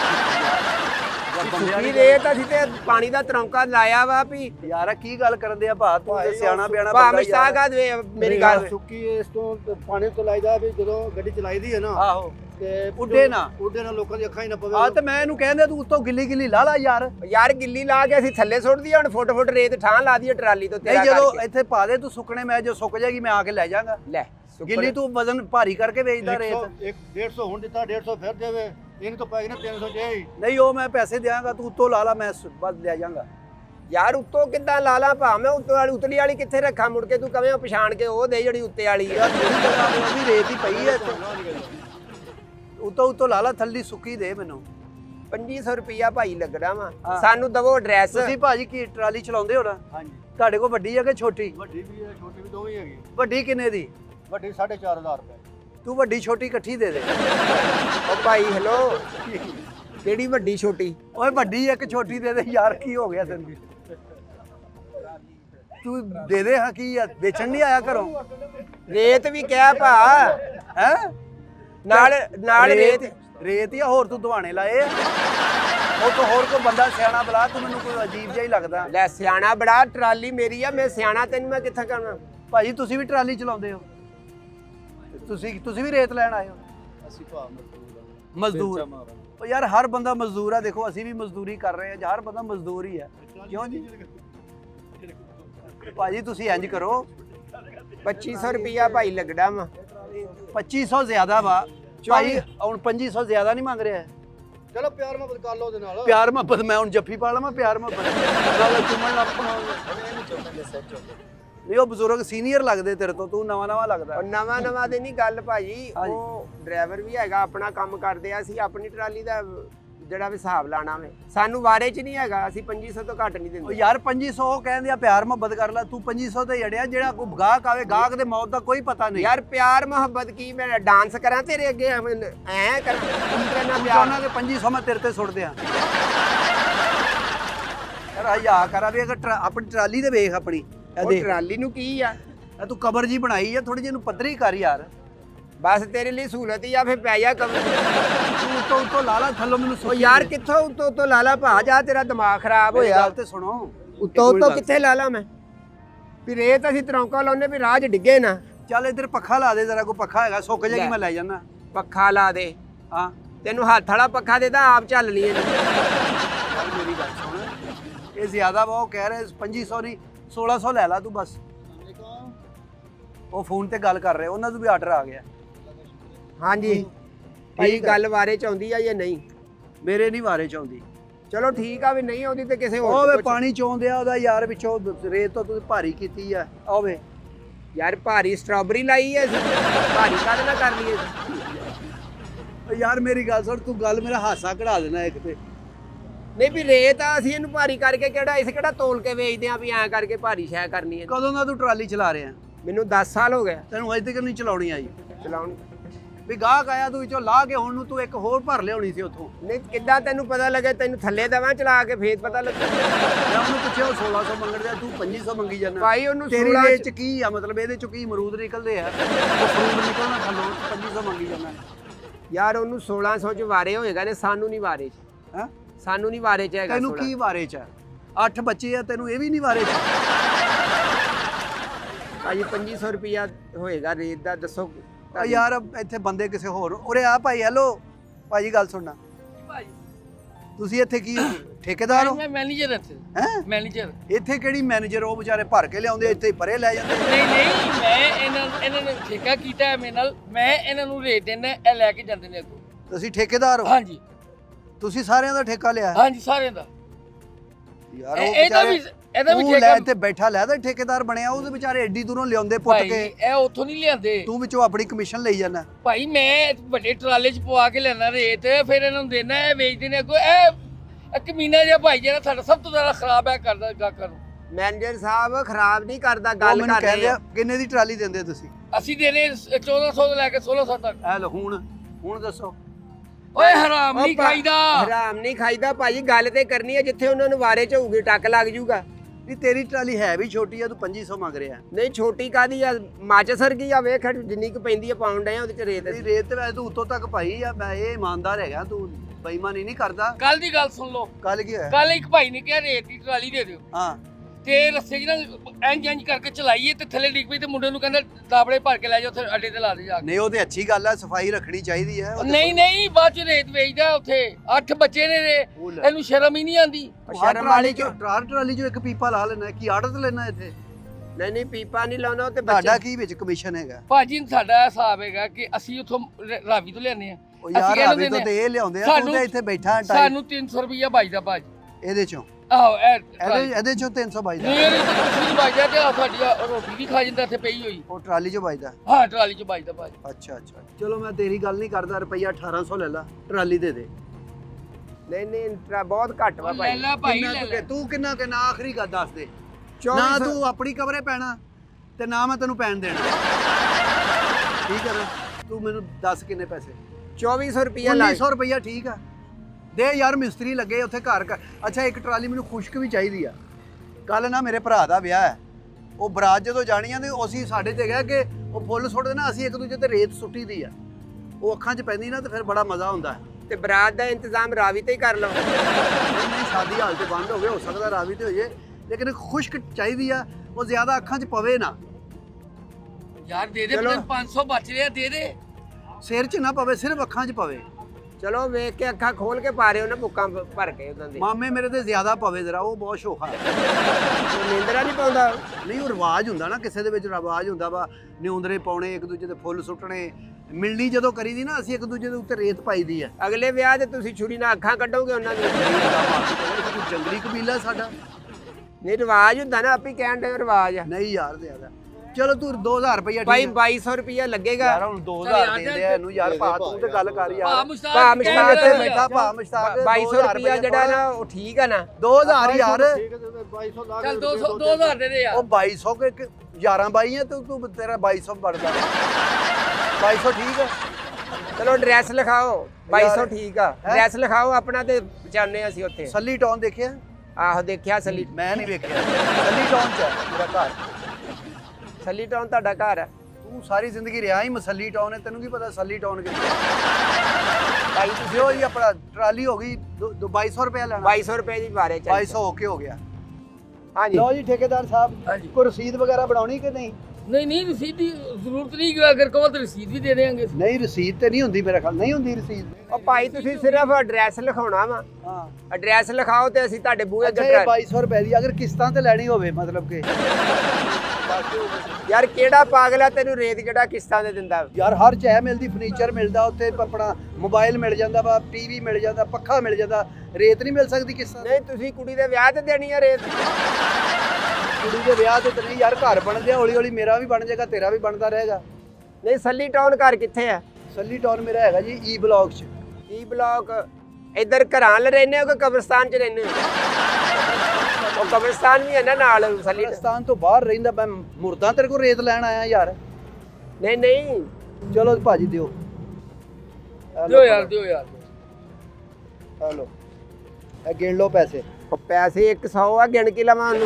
ਸੁੱਕੀ ਰੇਤ ਅਸੀਂ ਤੇ ਪਾਣੀ ਦਾ ਤਰੌਂਕਾ ਲਾਇਆ ਵਾ ਵੀ। ਯਾਰ ਕੀ ਗੱਲ ਕਰਦੇ ਆ ਭਾ, ਤੂੰ ਤੇ ਸਿਆਣਾ ਬਿਆਣਾ ਭਾ ਮਸ਼ਤਾਕ ਮੇਰੀ ਗੱਲ ਸੁੱਕੀ ਇਸ ਤੋਂ ਪਾਣੀ ਤੋਂ ਲਾਈਦਾ ਵੀ ਜਦੋਂ ਗੱਡੀ ਚਲਾਈਦੀ ਹੈ ਨਾ। ਆਹੋ। ਤੇ ਉੱਡੇ ਨਾ ਲੋਕਾਂ ਦੀ ਅੱਖਾਂ ਹੀ ਨਾ ਪਵੇ। ਆ ਤੇ ਮੈਂ ਇਹਨੂੰ ਕਹਿੰਦਾ ਤੂੰ ਉੱਤੋਂ ਗਿੱਲੀ ਗਿੱਲੀ ਲਾ ਲਾ ਯਾਰ। ਯਾਰ ਗਿੱਲੀ ਲਾ ਕੇ ਅਸੀਂ ਥੱਲੇ ਸੁੱਟ ਦਈਏ, ਹੁਣ ਫੁੱਟ ਰੇਤ ਠਾਂ ਲਾ ਦਈਏ ਟਰਾਲੀ ਤੋਂ ਤੇਰਾ। ਨਹੀਂ ਜਦੋਂ ਇੱਥੇ ਪਾ ਦੇ ਤੂੰ ਸੁੱਕਣੇ, ਮੈਂ ਜੋ ਸੁੱਕ ਜਾਏਗੀ ਮੈਂ ਆ ਕੇ ਲੈ ਜਾਵਾਂਗਾ। ਲੈ ਗਿੱਲੀ ਤੂੰ ਵਜ਼ਨ ਭਾਰੀ ਕਰਕੇ ਵੇਚਦਾ ਰੇਤ। 150 ਹੁਣ ਦਿੱਤਾ, 150 ਫਿਰ ਦੇਵੇ, ਇਹਨੂੰ ਤਾਂ ਪਾਏਗੀ ਨਾ 300 ਜੇ। ਨਹੀਂ ਉਹ ਮੈਂ ਪੈਸੇ ਦਿਆਂਗਾ, ਤੂੰ ਉੱਤੋਂ ਲਾ ਲਾ, ਮੈਂ ਬਸ ਲੈ ਜਾਵਾਂਗਾ। ਯਾਰ ਉੱਤੋਂ ਕਿੱਦਾਂ ਲਾ ਲਾ ਭਾ, ਮੈਂ ਉਤਲੀ ਵਾਲੀ ਕਿੱਥੇ ਰੱਖਾਂ? ਮੁੜ ਕੇ ਤੂੰ ਕਵੇਂ ਪਛਾਣ ਕੇ ਉਹ ਦੇ ਜਿਹੜੀ ਉੱਤੇ ਵਾਲੀ ਆ। ਉਹ ਵੀ ਰੇਤ ਹੀ ਪਈ ਹੈ ਉੱਤੋਂ ਲਾ ਲਾ, ਥੱਲੀ ਸੁੱਕੀ ਦੇ ਮੈਨੂੰ। 2500 ਰੁਪਇਆ ਭਾਈ ਲੱਗਣਾ ਵਾ। ਸਾਨੂੰ ਦਵੋ ਐਡਰੈਸ। ਤੁਸੀਂ ਭਾਜੀ ਕੀ ਟਰਾਲੀ ਚਲਾਉਂਦੇ ਹੋ ਨਾ? ਹਾਂਜੀ। ਤੁਹਾਡੇ ਕੋਲ ਵੱਡੀ ਹੈ ਕਿ ਛੋਟੀ? ਵੱਡੀ ਵੀ ਹੈ, ਛੋਟੀ ਵੀ, ਦੋਵੇਂ ਹੈਗੀ। ਵੱਡੀ ਕਿੰਨੇ ਦੀ? ਵੱਡੀ 4500 ਰੁਪਏ। ਤੂੰ ਵੱਡੀ ਛੋਟੀ ਇਕੱਠੀ ਦੇ ਦੇ। ਓ ਭਾਈ ਹੈਲੋ, ਕਿਹੜੀ ਵੱਡੀ ਛੋਟੀ? ਓਏ ਵੱਡੀ ਇੱਕ ਛੋਟੀ ਦੇ ਦੇ ਯਾਰ, ਕੀ ਹੋ ਗਿਆ ਤੈਨੂੰ? ਤੂੰ ਦੇ ਦੇ। ਹਾਂ ਕੀ ਆ, ਵੇਚਣ ਨਹੀਂ ਆਇਆ ਘਰੋਂ? ਰੇਤ ਵੀ ਕਿਹਾ ਭਾ ਹੈ ਨਾਲ ਰੇਤ ਜਾਂ ਹੋਰ ਤੂੰ ਦਵਾਣੇ ਲਾਏ ਆ? ਉਹ ਤੋਂ ਹੋਰ ਕੋਈ ਬੰਦਾ ਸਿਆਣਾ ਬੁਲਾ, ਤੂੰ ਮੈਨੂੰ ਕੋਈ ਅਜੀਬ ਜਿਹਾ ਹੀ ਲੱਗਦਾ। ਲੈ ਸਿਆਣਾ ਬੜਾ, ਟਰਾਲੀ ਮੇਰੀ ਆ, ਮੈਂ ਸਿਆਣਾ ਤੈਨੂੰ ਮੈਂ ਕਿੱਥੇ ਕਰਨਾ? ਭਾਜੀ ਤੁਸੀਂ ਵੀ ਟਰਾਲੀ ਚਲਾਉਂਦੇ ਹੋ? ਤੁਸੀਂ ਵੀ ਰੇਤ ਲੈਣ ਆਏ ਹੋ? ਅਸੀਂ ਭਾ ਮਜ਼ਦੂਰ। ਉਹ ਯਾਰ ਹਰ ਬੰਦਾ ਮਜ਼ਦੂਰ ਆ। ਦੇਖੋ ਅਸੀਂ ਵੀ ਮਜ਼ਦੂਰੀ ਕਰ ਰਹੇ ਆ, ਹਰ ਬੰਦਾ ਮਜ਼ਦੂਰ ਹੀ ਆ। ਕਿਉਂ ਜੀ ਭਾਜੀ ਤੁਸੀਂ ਇੰਜ ਕਰੋ, 2500 ਰੁਪਇਆ ਭਾਈ ਲੱਗਦਾ ਵਾ। 2500 ਜ਼ਿਆਦਾ ਵਾ ਭਾਈ, ਹੁਣ 2500 ਜ਼ਿਆਦਾ ਨਹੀਂ ਮੰਗ ਰਿਹਾ? ਚਲੋ ਪਿਆਰ ਮੁਹੱਬਤ ਕਰ ਲਓ ਉਹਦੇ ਨਾਲ। ਪਿਆਰ ਮੁਹੱਬਤ ਮੈਂ ਹੁਣ ਜੱਫੀ ਪਾ ਲਵਾਂ? ਪਿਆਰ ਮੁਹੱਬਤ ਨਾਲ ਚੁੰਮਣ ਲੱਗ ਪਵਾਂ? ਨਹੀਂ ਉਹ ਬਜ਼ੁਰਗ ਸੀਨੀਅਰ ਲੱਗਦੇ ਤੇਰੇ ਤੋਂ, ਤੂੰ ਨਵਾਂ ਲੱਗਦਾ। ਨਵਾਂ ਦੇ ਨਹੀਂ ਗੱਲ ਭਾਜੀ, ਉਹ ਡਰਾਈਵਰ ਵੀ ਹੈਗਾ, ਆਪਣਾ ਕੰਮ ਕਰਦੇ ਆ, ਅਸੀਂ ਆਪਣੀ ਟਰਾਲੀ ਦਾ ਜਿਹੜਾ ਵੀ ਹਿਸਾਬ ਲਾਣਾ ਵੇ, ਸਾਨੂੰ ਵਾਰੇ 'ਚ ਨਹੀਂ ਹੈਗਾ, ਅਸੀਂ 2500 ਤੋਂ ਘੱਟ ਨਹੀਂ ਦਿੰਦੇ। ਯਾਰ 2500 ਕਹਿੰਦੇ ਆ ਪਿਆਰ ਮੁਹੱਬਤ ਕਰ ਲੈ, ਤੂੰ 2500 ਤੇ ਜੜਿਆ। ਜਿਹੜਾ ਕੋਈ ਗਾਹਕ ਆਵੇ, ਗਾਹਕ ਦੇ ਮੌਤ ਦਾ ਕੋਈ ਪਤਾ ਨਹੀਂ। ਯਾਰ ਪਿਆਰ ਮੁਹੱਬਤ ਕੀ, ਮੈਂ ਡਾਂਸ ਕਰਾਂ ਤੇਰੇ ਅੱਗੇ ਐ ਕਰਾਂ? ਉਹਨਾਂ ਦੇ 2500 ਮੈਂ ਤੇਰੇ ਤੇ ਸੁੱਟ ਦਿਆਂ। ਯਾਰ ਆ ਕਰਾ ਵੀ ਆਪਣੀ ਟਰਾਲੀ ਤੇ ਵੇਖ ਆਪਣੀ। ਟਰਾਲੀ ਨੂੰ ਕੀ ਆ, ਤੂੰ ਕਬਰ ਜੀ ਬਣਾਈ ਆ, ਥੋੜੀ ਜਿਹੀ ਨੂੰ ਪੱਧਰੀ ਕਰ ਯਾਰ। ਬਸ ਤੇਰੇ ਲਈ ਸਹੂਲਤ ਹੀ ਆ, ਫਿਰ ਪੈ ਜਾ ਕਬਰ। ਤੂੰ ਉੱਤੋਂ ਲਾ ਲਾ, ਥੱਲੋਂ ਮੈਨੂੰ ਉਹ ਯਾਰ ਕਿੱਥੋਂ ਉੱਤੋਂ ਲਾ ਲਾ ਭਾ, ਜਾ ਤੇਰਾ ਦਿਮਾਗ ਖਰਾਬ ਹੋਇਆ। ਗੱਲ ਤੇ ਸੁਣੋ, ਉੱਤੋਂ ਕਿੱਥੇ ਲਾ ਲਾ ਮੈਂ? ਵੀ ਰੇਤ ਅਸੀਂ ਤਰੌਂਕਾ ਲਾਉਨੇ ਵੀ ਰਾਹ 'ਚ ਡਿੱਗੇ ਨਾ। ਚੱਲ ਇੱਧਰ ਪੱਖਾ ਲਾ ਦੇ ਜ਼ਰਾ, ਕੋਈ ਪੱਖਾ ਹੈਗਾ ਸੁੱਕ ਜਾਏਗੀ ਮੈਂ ਲੈ ਜਾਣਾ। ਪੱਖਾ ਲਾ ਦੇ। ਹਾਂ ਤੈਨੂੰ ਹੱਥ ਵਾਲਾ ਪੱਖਾ ਦੇ ਦਾਂ, ਆਪ ਚੱਲ ਲਈ ਇਹਨੂੰ। ਮੇਰੀ ਗੱਲ ਸੁਣ, ਇਹ ਜ਼ਿਆਦਾ ਵਾ। ਉਹ ਕਹਿ ਰਹੇ 2500 ਨਹੀਂ 1600 ਲੈ ਲਾ ਤੂੰ ਬਸ। ਉਹ ਫੋਨ ਤੇ ਗੱਲ ਕਰ ਰਹੇ, ਉਹਨਾਂ ਨੂੰ ਵੀ ਆਰਡਰ ਆ ਗਿਆ। ਹਾਂਜੀ ਭਾਈ ਗੱਲ ਵਾਰੇ 'ਚ ਆਉਂਦੀ ਆ ਜਾਂ ਨਹੀਂ? ਮੇਰੇ ਨਹੀਂ ਵਾਰੇ 'ਚ ਆਉਂਦੀ। ਚਲੋ ਠੀਕ ਆ, ਵੀ ਨਹੀਂ ਆਉਂਦੀ ਤੇ ਕਿਸੇ ਹੋਰ ਉਹ ਵੇ ਪਾਣੀ ਚੋਂਦੇ ਆ ਉਹਦਾ ਯਾਰ, ਵਿੱਚੋਂ ਰੇਤ ਤੋਂ ਤੁਸੀਂ ਭਾਰੀ ਕੀਤੀ ਆ। ਆਵੇ ਯਾਰ ਭਾਰੀ ਸਟ੍ਰਾਬੇਰੀ ਲਾਈ ਐ, ਭਾਰੀ ਕਾਹਦੇ ਨਾਲ ਕਰ ਲਈਏ? ਯਾਰ ਮੇਰੀ ਗੱਲ ਸੁਣ, ਤੂੰ ਗੱਲ ਮੇਰਾ ਹਾਸਾ ਕਢਾ ਦੇਣਾ ਇੱਕ ਤੇ। ਨਹੀਂ ਵੀ ਰੇਤ ਆ, ਅਸੀਂ ਇਹਨੂੰ ਭਾਰੀ ਕਰਕੇ ਕਿਹੜਾ ਤੋਲ ਕੇ ਵੇਚਦੇ ਆ ਵੀ ਐਂ ਕਰਕੇ ਭਾਰੀ ਸ਼ੈ ਕਰਨੀ ਹੈ? ਕਦੋਂ ਦਾ ਤੂੰ ਟਰਾਲੀ ਚਲਾ ਰਿਹਾ? ਮੈਨੂੰ 10 ਸਾਲ ਹੋ ਗਿਆ। ਤੈਨੂੰ ਅਜੇ ਤੱਕ ਨਹੀਂ ਚਲਾਉਣੀ ਆਈ? ਚਲਾਉਣ ਵੀ ਗਾਹਕ ਆਇਆ ਤੂੰ ਵਿੱਚੋਂ ਲਾ ਕੇ, ਹੁਣ ਨੂੰ ਤੂੰ ਇੱਕ ਹੋਰ ਭਰ ਲਿਆਉਣੀ ਸੀ ਉੱਥੋਂ। ਨਹੀਂ ਕਿੱਦਾਂ ਤੈਨੂੰ ਪਤਾ ਲੱਗੇ? ਤੈਨੂੰ ਥੱਲੇ ਦਵਾਂ ਚਲਾ ਕੇ ਫੇਰ ਪਤਾ ਲੱਗੇ। ਮੈਂ ਉਹਨੂੰ ਪੁੱਛਿਆ, ਉਹ 1600 ਮੰਗਦਾ, ਤੂੰ 2500 ਮੰਗੀ ਜਾਂਦਾ। ਭਾਈ ਉਹਨੂੰ ਤੇਰੀ ਰੇਟ 'ਚ ਕੀ ਆ? ਮਤਲਬ ਇਹਦੇ 'ਚੋਂ ਕੀ ਅਮਰੂਦ ਨਿਕਲਦੇ ਆ? ਉਹ ਫਰੂਟ ਨਿਕਲਣਾ ਥੱਲੋਂ, 2500 ਮੰਗੀ ਜਾਂਦਾ। ਯਾਰ ਉਹਨੂੰ 1600 'ਚ ਵਾਰੇ ਹੋਏਗਾ ਨੇ, ਸਾਨੂੰ ਨਹੀਂ ਵਾਰੇ 'ਚ। ਹੈਂ? ਸਾਨੂੰ ਨਹੀਂ ਵਾਰੇ 'ਚ ਹੈਗਾ। ਤੈਨੂੰ ਕੀ ਵਾਰੇ 'ਚ ਆ? 8 ਬੱਚੇ ਆ, ਤੈਨੂੰ ਇਹ ਵੀ ਨਹੀਂ ਵਾਰੇ 'ਚ? ਭਾਜੀ 2500 ਰੁਪਿਆ ਹੋਏਗਾ ਰੇਤ ਦਾ, ਦੱਸੋ। ਆ ਯਾਰ ਇੱਥੇ ਬੰਦੇ ਕਿਸੇ ਹੋਰ ਉਰੇ ਆ ਭਾਈ। ਹੈਲੋ ਭਾਜੀ ਗੱਲ ਸੁਣਨਾ, ਤੁਸੀਂ ਇੱਥੇ ਕੀ ਠੇਕੇਦਾਰ ਹੋ? ਮੈਂ ਮੈਨੇਜਰ ਇੱਥੇ ਹੈ ਮੈਨੇਜਰ। ਇੱਥੇ ਕਿਹੜੀ ਮੈਨੇਜਰ? ਉਹ ਵਿਚਾਰੇ ਭਰ ਕੇ ਲਿਆਉਂਦੇ, ਇੱਥੇ ਹੀ ਪਰੇ ਲੈ ਜਾਂਦੇ। ਨਹੀਂ ਨਹੀਂ, ਮੈਂ ਇਹਨਾਂ ਨੇ ਠੇਕਾ ਕੀਤਾ ਹੈ ਮੇਰੇ ਨਾਲ, ਮੈਂ ਇਹਨਾਂ ਨੂੰ ਰੇਟ ਦਿੰਦਾ, ਇਹ ਲੈ ਕੇ ਜਾਂਦੇ ਨੇ ਅੱਗੋਂ। ਤੁਸੀਂ ਠੇਕੇਦਾਰ ਹੋ? ਹਾਂਜੀ ਤੁਸੀਂ ਸਾਰਿਆਂ ਦਾ ਠੇਕਾ ਲਿਆ? ਹਾਂਜੀ ਸਾਰਿਆਂ ਦਾ। ਯਾਰ ਉਹ ਇਹਦਾ ਵੀ ਤੂੰ ਲੈ ਠੇਕਾ ਇੱਥੇ ਬੈਠਾ ਲੈ ਤਾਂ ਠੇਕੇਦਾਰ ਬਣਿਆ, ਉਹਦੇ ਵਿਚਾਰੇ ਐਡੀ ਦੂਰੋਂ ਲਿਆਉਂਦੇ ਪੁੱਟ ਭਾਈ, ਕੇ, ਇਹ ਉੱਥੋਂ ਨਹੀਂ ਲਿਆਂਦੇ ਤੂੰ ਵਿੱਚੋਂ ਆਪਣੀ ਕਮਿਸ਼ਨ ਲਈ ਜਾਂਦਾ। ਭਾਈ। ਮੈਂ ਵੱਡੇ ਟਰਾਲੇ 'ਚ ਪਵਾ ਕੇ ਲੈਣਾ ਰੇਤ, ਫਿਰ ਇਹਨਾਂ ਨੂੰ ਦੇਣਾ, ਇਹ ਵੇਚਦੇ ਨੇ ਅੱਗੋਂ। ਇਹ ਕਮੀਨਾ ਜਿਹਾ ਭਾਈ ਜਿਹੜਾ ਸਾਡਾ ਸਭ ਤੋਂ ਜ਼ਿਆਦਾ ਖਰਾਬ ਹੈ ਕਰਦਾ ਗਾਹਕਾਂ ਨੂੰ। ਮੈਨੇਜਰ ਸਾਹਿਬ ਖਰਾਬ ਨਹੀਂ ਕਰਦਾ, ਉਹ ਗੱਲ ਮੈਨੂੰ ਕਰ ਰਹੇ ਕਹਿੰਦੇ ਆ। ਆ, ਕਿੰਨੇ ਦੀ ਟਰਾਲੀ ਦਿੰਦੇ ਤੁਸੀਂ? ਅਸੀਂ ਦੇਨੇ 1400 ਤੋਂ ਲੈ ਕੇ 1600 ਤੱਕ। ਐ ਲੋ ਹੁਣ ਦੱਸੋ। ਓਏ ਹਰਾਮ ਉਹ ਨਹੀਂ ਖਾਈਦਾ। ਹਰਾਮ ਨਹੀਂ ਖਾਈਦਾ ਭਾਜੀ, ਗੱਲ ਤੇ ਕਰਨੀ ਹੈ ਜਿੱਥੇ ਉਹਨਾਂ ਨੂੰ ਵਾਰੇ ਚ ਹੋਊਗੀ, ਟੱਕ ਲੱਗ ਜੂਗਾ। ਨਹੀਂ ਤੇਰੀ ਟਰਾਲੀ ਹੈ ਵੀ ਛੋਟੀ ਆ, ਤੂੰ 2500 ਮੰਗ ਰਿਹਾ। ਨਹੀਂ ਛੋਟੀ ਕਾਦੀ ਆ, ਮਾਚਸਰ ਕੀ ਆ, ਵੇਖ ਜਿੰਨੀ ਕੁ ਪੈਂਦੀ ਆ ਪਾਉਂਡ ਆ ਉਹਦੇ ਚ ਰੇਤ। ਨਹੀਂ ਰੇਤ ਤੇ ਵੈਸੇ ਤੂੰ ਉੱਤੋਂ ਤੱਕ ਭਾਈ ਆ, ਮੈਂ ਇਹ ਇਮਾਨਦਾਰ ਹੈਗਾ, ਤੂੰ ਬੇਈਮਾਨੀ ਨਹੀਂ ਕਰਦਾ। ਕੱਲ ਦੀ ਗੱਲ ਸੁਣ ਲਓ। ਕੱਲ ਕੀ ਹੋਇਆ? ਕੱਲ ਇੱਕ ਭਾਈ ਨੇ ਕਿਹਾ ਰੇਤ ਦੀ ਟਰਾਲੀ ਦੇ ਦਿਓ, ਹਾਂ ਤੇ ਰਸਤੇ 'ਚ ਨਾ ਇੰਜ ਕਰਕੇ ਚਲਾਈਏ ਤੇ ਥੱਲੇ ਡਿੱਗ ਪਈ, ਤੇ ਮੁੰਡੇ ਨੂੰ ਕਹਿੰਦਾ ਦਾਬੜੇ ਭਰ ਕੇ ਲੈ ਜਾ, ਉੱਥੇ ਅੱਡੇ ਤੇ ਲਾ ਦੇ ਜਾ ਕੇ। ਨਹੀਂ ਉਹ ਤੇ ਅੱਛੀ ਗੱਲ ਆ, ਸਫਾਈ ਰੱਖਣੀ ਚਾਹੀਦੀ ਹੈ। ਨਹੀਂ ਨਹੀਂ, ਬਾਅਦ 'ਚ ਰੇਤ ਵੇਚਦਾ ਉੱਥੇ। 8 ਬੱਚੇ ਨੇ ਇਹਨੂੰ ਸ਼ਰਮ ਹੀ ਨਹੀਂ ਆਉਂਦੀ। ਸ਼ਰਮ ਵਾਲੀ ਚੋਂ ਟਰਾਲੀ ਚੋਂ ਇੱਕ ਪੀਪਾ ਲਾ ਲੈਣਾ, ਕੀ ਆੜਤ ਲੈਣਾ ਇੱਥੇ? ਨਹੀਂ ਨਹੀਂ ਪੀਪਾ ਨਹੀਂ ਲਾਉਣਾ, ਉਹ ਤੇ ਤੁਹਾਡਾ ਕੀ ਵਿੱਚ ਕਮਿਸ਼ਨ ਹੈਗਾ? ਭਾਜੀ ਸਾਡਾ ਹਿਸਾਬ ਹੈਗਾ ਕਿ ਅਸੀਂ ਉੱਥੋਂ ਰਾਵੀ ਤੋਂ ਲਿਆਨੇ ਆ। ਉਹ ਯਾਰ ਰਾਵੀ ਤੋਂ ਤੇ ਇਹ ਲਿਆਉਂਦੇ ਆ, ਤੂੰ ਤੇ ਇੱਥੇ ਬੈਠਾ ਸਾਨੂੰ 300 ਰੁਪਇਆ ਬਚਦਾ ਭਾਜੀ ਇਹਦੇ ਚੋਂ। ਆਹੋ ਇਹਦੇ ਚੋਂ 300 ਬਚਦਾ? ਨਹੀਂ ਇਹਦੇ ਤੋਂ ਕੁਛ ਨਹੀਂ ਬਚਦਾ, ਤੇ ਸਾਡੀ ਰੋਟੀ ਵੀ ਖਾ ਜਾਂਦਾ ਇੱਥੇ ਪਈ ਹੋਈ। ਉਹ ਟਰਾਲੀ ਚੋਂ ਬਚਦਾ? ਹਾਂ ਟਰਾਲੀ 'ਚ ਬਚਦਾ ਭਾਜੀ। ਅੱਛਾ ਚਲੋ ਮੈਂ ਤੇਰੀ ਗੱਲ ਨਹੀਂ ਕਰਦਾ, ਰੁਪਈਆ 1800 ਲੈ ਲਾ, ਟਰਾਲੀ ਦੇ ਦੇ। ਨਹੀਂ ਨਹੀਂ ਬਹੁਤ ਘੱਟ ਵਾ ਲੈ ਭਾਈ। ਲੈ ਭਾਈ ਲੈ ਲੈ। ਤੂੰ ਕਿੰਨਾ ਆਖਰੀ ਗੱਲ ਦੱਸ ਦੇ। 2400 ਨਾ ਤੂੰ ਆਪਣੀ ਕਬਰੇ ਪੈਣਾ ਤੇ ਨਾ ਮੈਂ ਤੈਨੂੰ ਪੈਣ ਦੇਣਾ, ਠੀਕ ਹੈ ਨਾ? ਤੂੰ ਮੈਨੂੰ ਦੱਸ ਕਿੰਨੇ ਪੈਸੇ? 2400 ਰੁਪਿਆ ਲਾ। 1900 ਰੁਪਈਆ ਠੀਕ ਆ, ਦੇ ਯਾਰ। ਮਿਸਤਰੀ ਲੱਗੇ ਉੱਥੇ ਘਰ। ਅੱਛਾ ਇੱਕ ਟਰਾਲੀ ਮੈਨੂੰ ਖੁਸ਼ਕ ਵੀ ਚਾਹੀਦੀ ਆ। ਕੱਲ ਨਾ ਮੇਰੇ ਭਰਾ ਦਾ ਵਿਆਹ ਹੈ, ਉਹ ਬਰਾਤ ਜਦੋਂ ਜਾਣੀ ਆ ਤੇ ਅਸੀਂ ਸਾਡੇ ਤੇ ਗਿਆ ਕਿ ਉਹ ਫੁੱਲ ਸੁੱਟਦੇ ਨਾ, ਅਸੀਂ ਇੱਕ ਦੂਜੇ ਤੇ ਰੇਤ ਸੁੱਟੀ ਦੀ ਆ, ਉਹ ਅੱਖਾਂ 'ਚ ਪੈਂਦੀ ਨਾ ਤੇ ਫਿਰ ਬੜਾ ਮਜ਼ਾ ਹੁੰਦਾ। ਤੇ ਬਰਾਤ ਦਾ ਇੰਤਜ਼ਾਮ ਰਾਵੀ ਤੇ ਹੀ ਕਰ ਲਓ। ਨਹੀਂ ਸ਼ਾਦੀ ਹਾਲ ਤੇ ਬੰਦ ਹੋ ਸਕਦਾ ਰਾਵੀ ਤੇ ਹੋ ਜੇ, ਲੇਕਿਨ ਖੁਸ਼ਕ ਚਾਹੀਦੀ ਆ, ਉਹ ਜ਼ਿਆਦਾ ਅੱਖਾਂ 'ਚ ਪਵੇ ਨਾ। ਯਾਰ ਦੇ ਦੇ, 500 ਬਚ ਰਿਹਾ, ਦੇ ਦੇ। ਸਿਰ 'ਚ ਨਾ ਪਵੇ, ਸਿਰਫ ਅੱਖਾਂ 'ਚ ਪਵੇ। ਚਲੋ ਵੇਖ ਕੇ ਅੱਖਾਂ ਖੋਲ ਕੇ ਪਾ ਰਹੇ ਹੋ ਨਾ, ਬੁੱਕਾਂ ਭਰ ਕੇ ਉਹਨਾਂ ਦੇ। ਮਾਮੇ ਮੇਰੇ ਤੇ ਜ਼ਿਆਦਾ ਪਵੇ ਜ਼ਰਾ, ਉਹ ਬਹੁਤ ਸ਼ੌਕ ਆ। ਨਿੰਦਰਾ ਨਹੀਂ ਪਾਉਂਦਾ? ਨਹੀਂ ਉਹ ਰਿਵਾਜ ਹੁੰਦਾ ਨਾ, ਕਿਸੇ ਦੇ ਵਿੱਚ ਰਿਵਾਜ ਹੁੰਦਾ ਵਾ, ਨਿਉਂਦਰੇ ਪਾਉਣੇ, ਇੱਕ ਦੂਜੇ ਦੇ ਫੁੱਲ ਸੁੱਟਣੇ। ਮਿਲਣੀ ਜਦੋਂ ਕਰੀਦੀ ਨਾ, ਅਸੀਂ ਇੱਕ ਦੂਜੇ ਦੇ ਉੱਤੇ ਰੇਤ ਪਾਈਦੀ ਆ। ਅਗਲੇ ਵਿਆਹ ਤੇ ਤੁਸੀਂ ਛੁਰੀ ਨਾਲ ਅੱਖਾਂ ਕੱਢੋਗੇ ਉਹਨਾਂ ਦੀ। ਜੰਗਲੀ ਕਬੀਲਾ ਸਾਡਾ। ਨਹੀਂ ਰਿਵਾਜ ਹੁੰਦਾ ਨਾ, ਆਪੇ ਕਹਿਣ ਦੇ ਰਿਵਾਜ ਆ। ਨਹੀਂ ਯਾਰ ਜ਼ਿਆਦਾ। ਚਲੋ ਤੂੰ 2000 ਰੁਪਇਆ ਭਾਈ 2200 ਰੁਪਇਆ ਲੱਗੇਗਾ। ਯਾਰ ਹੁਣ 2000 ਦੇ ਦੇ ਇਹਨੂੰ ਯਾਰ, ਭਾ ਤੂੰ ਤੇ ਗੱਲ ਕਰ ਯਾਰ। ਭਾ ਮੁਸ਼ਤਾਕ ਤੇ ਬੈਠਾ ਭਾ ਮੁਸ਼ਤਾਕ। 2200 ਰੁਪਇਆ ਜਿਹੜਾ ਨਾ ਉਹ ਠੀਕ ਆ ਨਾ। 2000 ਯਾਰ। 2200 ਲਾ ਚੱਲ 2000 ਦੇ ਦੇ ਯਾਰ। ਉਹ 2200 ਕੇ 11 22 ਹੈ, ਤੂੰ ਤੇਰਾ 2200 ਬਣਦਾ। 2200 ਠੀਕ ਹੈ। ਚਲੋ ਐਡਰੈਸ ਲਿਖਾਓ। 2200 ਠੀਕ ਆ, ਐਡਰੈਸ ਲਿਖਾਓ ਆਪਣਾ ਤੇ ਪਹੁੰਚਾਉਂਦੇ ਅਸੀਂ ਉੱਥੇ। ਸੱਲੀ ਟਾਊਨ ਦੇਖਿਆ? ਆਹੋ ਦੇਖਿਆ ਸੱਲੀ। ਮੈਂ ਨਹੀਂ ਵੇਖਿਆ। ਸੱਲੀ ਟਾਊਨ 'ਚ ਹੈ ਮੇਰਾ ਘਰ। ਸੱਲੀ ਟਾਊਨ ਤੁਹਾਡਾ ਘਰ ਆ? ਤੂੰ ਸਾਰੀ ਜ਼ਿੰਦਗੀ ਰਿਹਾ ਹੀ ਮਸੱਲੀ ਟਾਊਨ ਹੈ, ਤੈਨੂੰ ਕੀ ਪਤਾ ਸੱਲੀ ਟਾਊਨ ਕਿੱਥੇ? ਭਾਈ ਤੁਸੀਂ ਉਹ ਜੀ ਆਪਣਾ ਟਰਾਲੀ ਹੋ ਗਈ 2200 ਰੁਪਏ ਲੈਣਾ। 2200 ਰੁਪਏ ਦੀ ਬਾਰੇ ਚ 2200 ਓਕੇ ਹੋ ਗਿਆ। ਹਾਂਜੀ ਲਓ ਜੀ ਠੇਕੇਦਾਰ ਸਾਹਿਬ, ਹਾਂਜੀ। ਕੋਈ ਰਸੀਦ ਵਗੈਰਾ ਬਣਾਉਣੀ ਕਿ ਨਹੀਂ? ਨਹੀਂ ਨਹੀਂ, ਰਸੀਦ ਦੀ ਜ਼ਰੂਰਤ ਨਹੀਂ, ਅਗਰ ਕਹੋ ਤਾਂ ਰਸੀਦ ਵੀ ਦੇ ਦੇਵਾਂਗੇ। ਨਹੀਂ ਰਸੀਦ ਤੇ ਨਹੀਂ ਹੁੰਦੀ, ਮੇਰਾ ਖਿਆਲ ਨਹੀਂ ਹੁੰਦੀ ਰਸੀਦ। ਉਹ ਭਾਈ ਤੁਸੀਂ ਸਿਰਫ ਐਡਰੈਸ ਲਿਖਾਉਣਾ ਵਾ। ਹਾਂ ਐਡਰੈਸ ਲਿਖਾਓ ਤੇ ਅਸੀਂ ਤੁਹਾਡੇ ਬੂਹੇ ਅੱਛਾ ਅੱਗੇ। ਇਹ 2200 ਰੁਪਏ ਦੀ ਅਗਰ ਕਿਸ਼ਤਾਂ ਤੇ ਲੈਣੀ ਹੋਵੇ, ਮਤਲਬ ਕਿ ਯਾਰ ਕਿਹੜਾ ਪਾਗਲ ਆ, ਤੈਨੂੰ ਰੇਤ ਕਿਹੜਾ ਕਿਸ਼ਤਾਂ ਦੇ ਦਿੰਦਾ? ਯਾਰ ਹਰ ਚੀਜ਼ ਮਿਲਦੀ, ਫਰਨੀਚਰ ਮਿਲਦਾ ਉੱਥੇ, ਆਪਣਾ ਮੋਬਾਈਲ ਮਿਲ ਜਾਂਦਾ ਵਾ, ਟੀਵੀ ਮਿਲ ਜਾਂਦਾ, ਪੱਖਾ ਮਿਲ ਜਾਂਦਾ, ਰੇਤ ਨਹੀਂ ਮਿਲ ਸਕਦੀ ਕਿਸ਼ਤਾਂ? ਨਹੀਂ ਤੁਸੀਂ ਕੁੜੀ ਦੇ ਵਿਆਹ ਤੇ ਦੇਣੀ ਆ ਰੇਤ? ਕੁੜੀ ਦੇ ਵਿਆਹ ਤੇ ਨਹੀਂ ਯਾਰ, ਘਰ ਬਣਦੇ ਹੌਲੀ ਹੌਲੀ, ਮੇਰਾ ਵੀ ਬਣ ਜਾਏਗਾ, ਤੇਰਾ ਵੀ ਬਣਦਾ ਰਹੇਗਾ। ਨਹੀਂ ਸੱਲੀ ਟਾਊਨ ਘਰ ਕਿੱਥੇ ਆ? ਸੱਲੀ ਟਾਊਨ ਮੇਰਾ ਹੈਗਾ ਜੀ ਈ ਬਲਾਕ 'ਚ। E block? ਇੱਧਰ ਘਰਾਂ ਲ ਰਹਿੰਦੇ ਹੋ ਕਿ ਕਬਰਸਤਾਨ 'ਚ ਰਹਿੰਦੇ ਹੋ? ਉਹ ਕਬਰਸਤਾਨ ਵੀ ਹੈ ਨਾ ਨਾਲ ਸੱਲੀ। ਪਾਕਿਸਤਾਨ ਤੋਂ ਬਾਹਰ ਰਹਿੰਦਾ, ਮੈਂ ਮੁਰਦਾ ਤੇਰੇ ਕੋਲ ਰੇਤ ਲੈਣ ਆਇਆ ਯਾਰ। ਨਹੀਂ ਨਹੀਂ ਚਲੋ ਭਾਜੀ ਦਿਓ। ਦਿਓ ਯਾਰ, ਦਿਓ ਯਾਰ। ਹਲੋ ਇਹ ਗਿਣ ਲਓ ਪੈਸੇ। ਉਹ ਪੈਸੇ 100 ਆ, ਗਿਣ ਕੇ ਲਵਾਂ ਉਹਨੂੰ?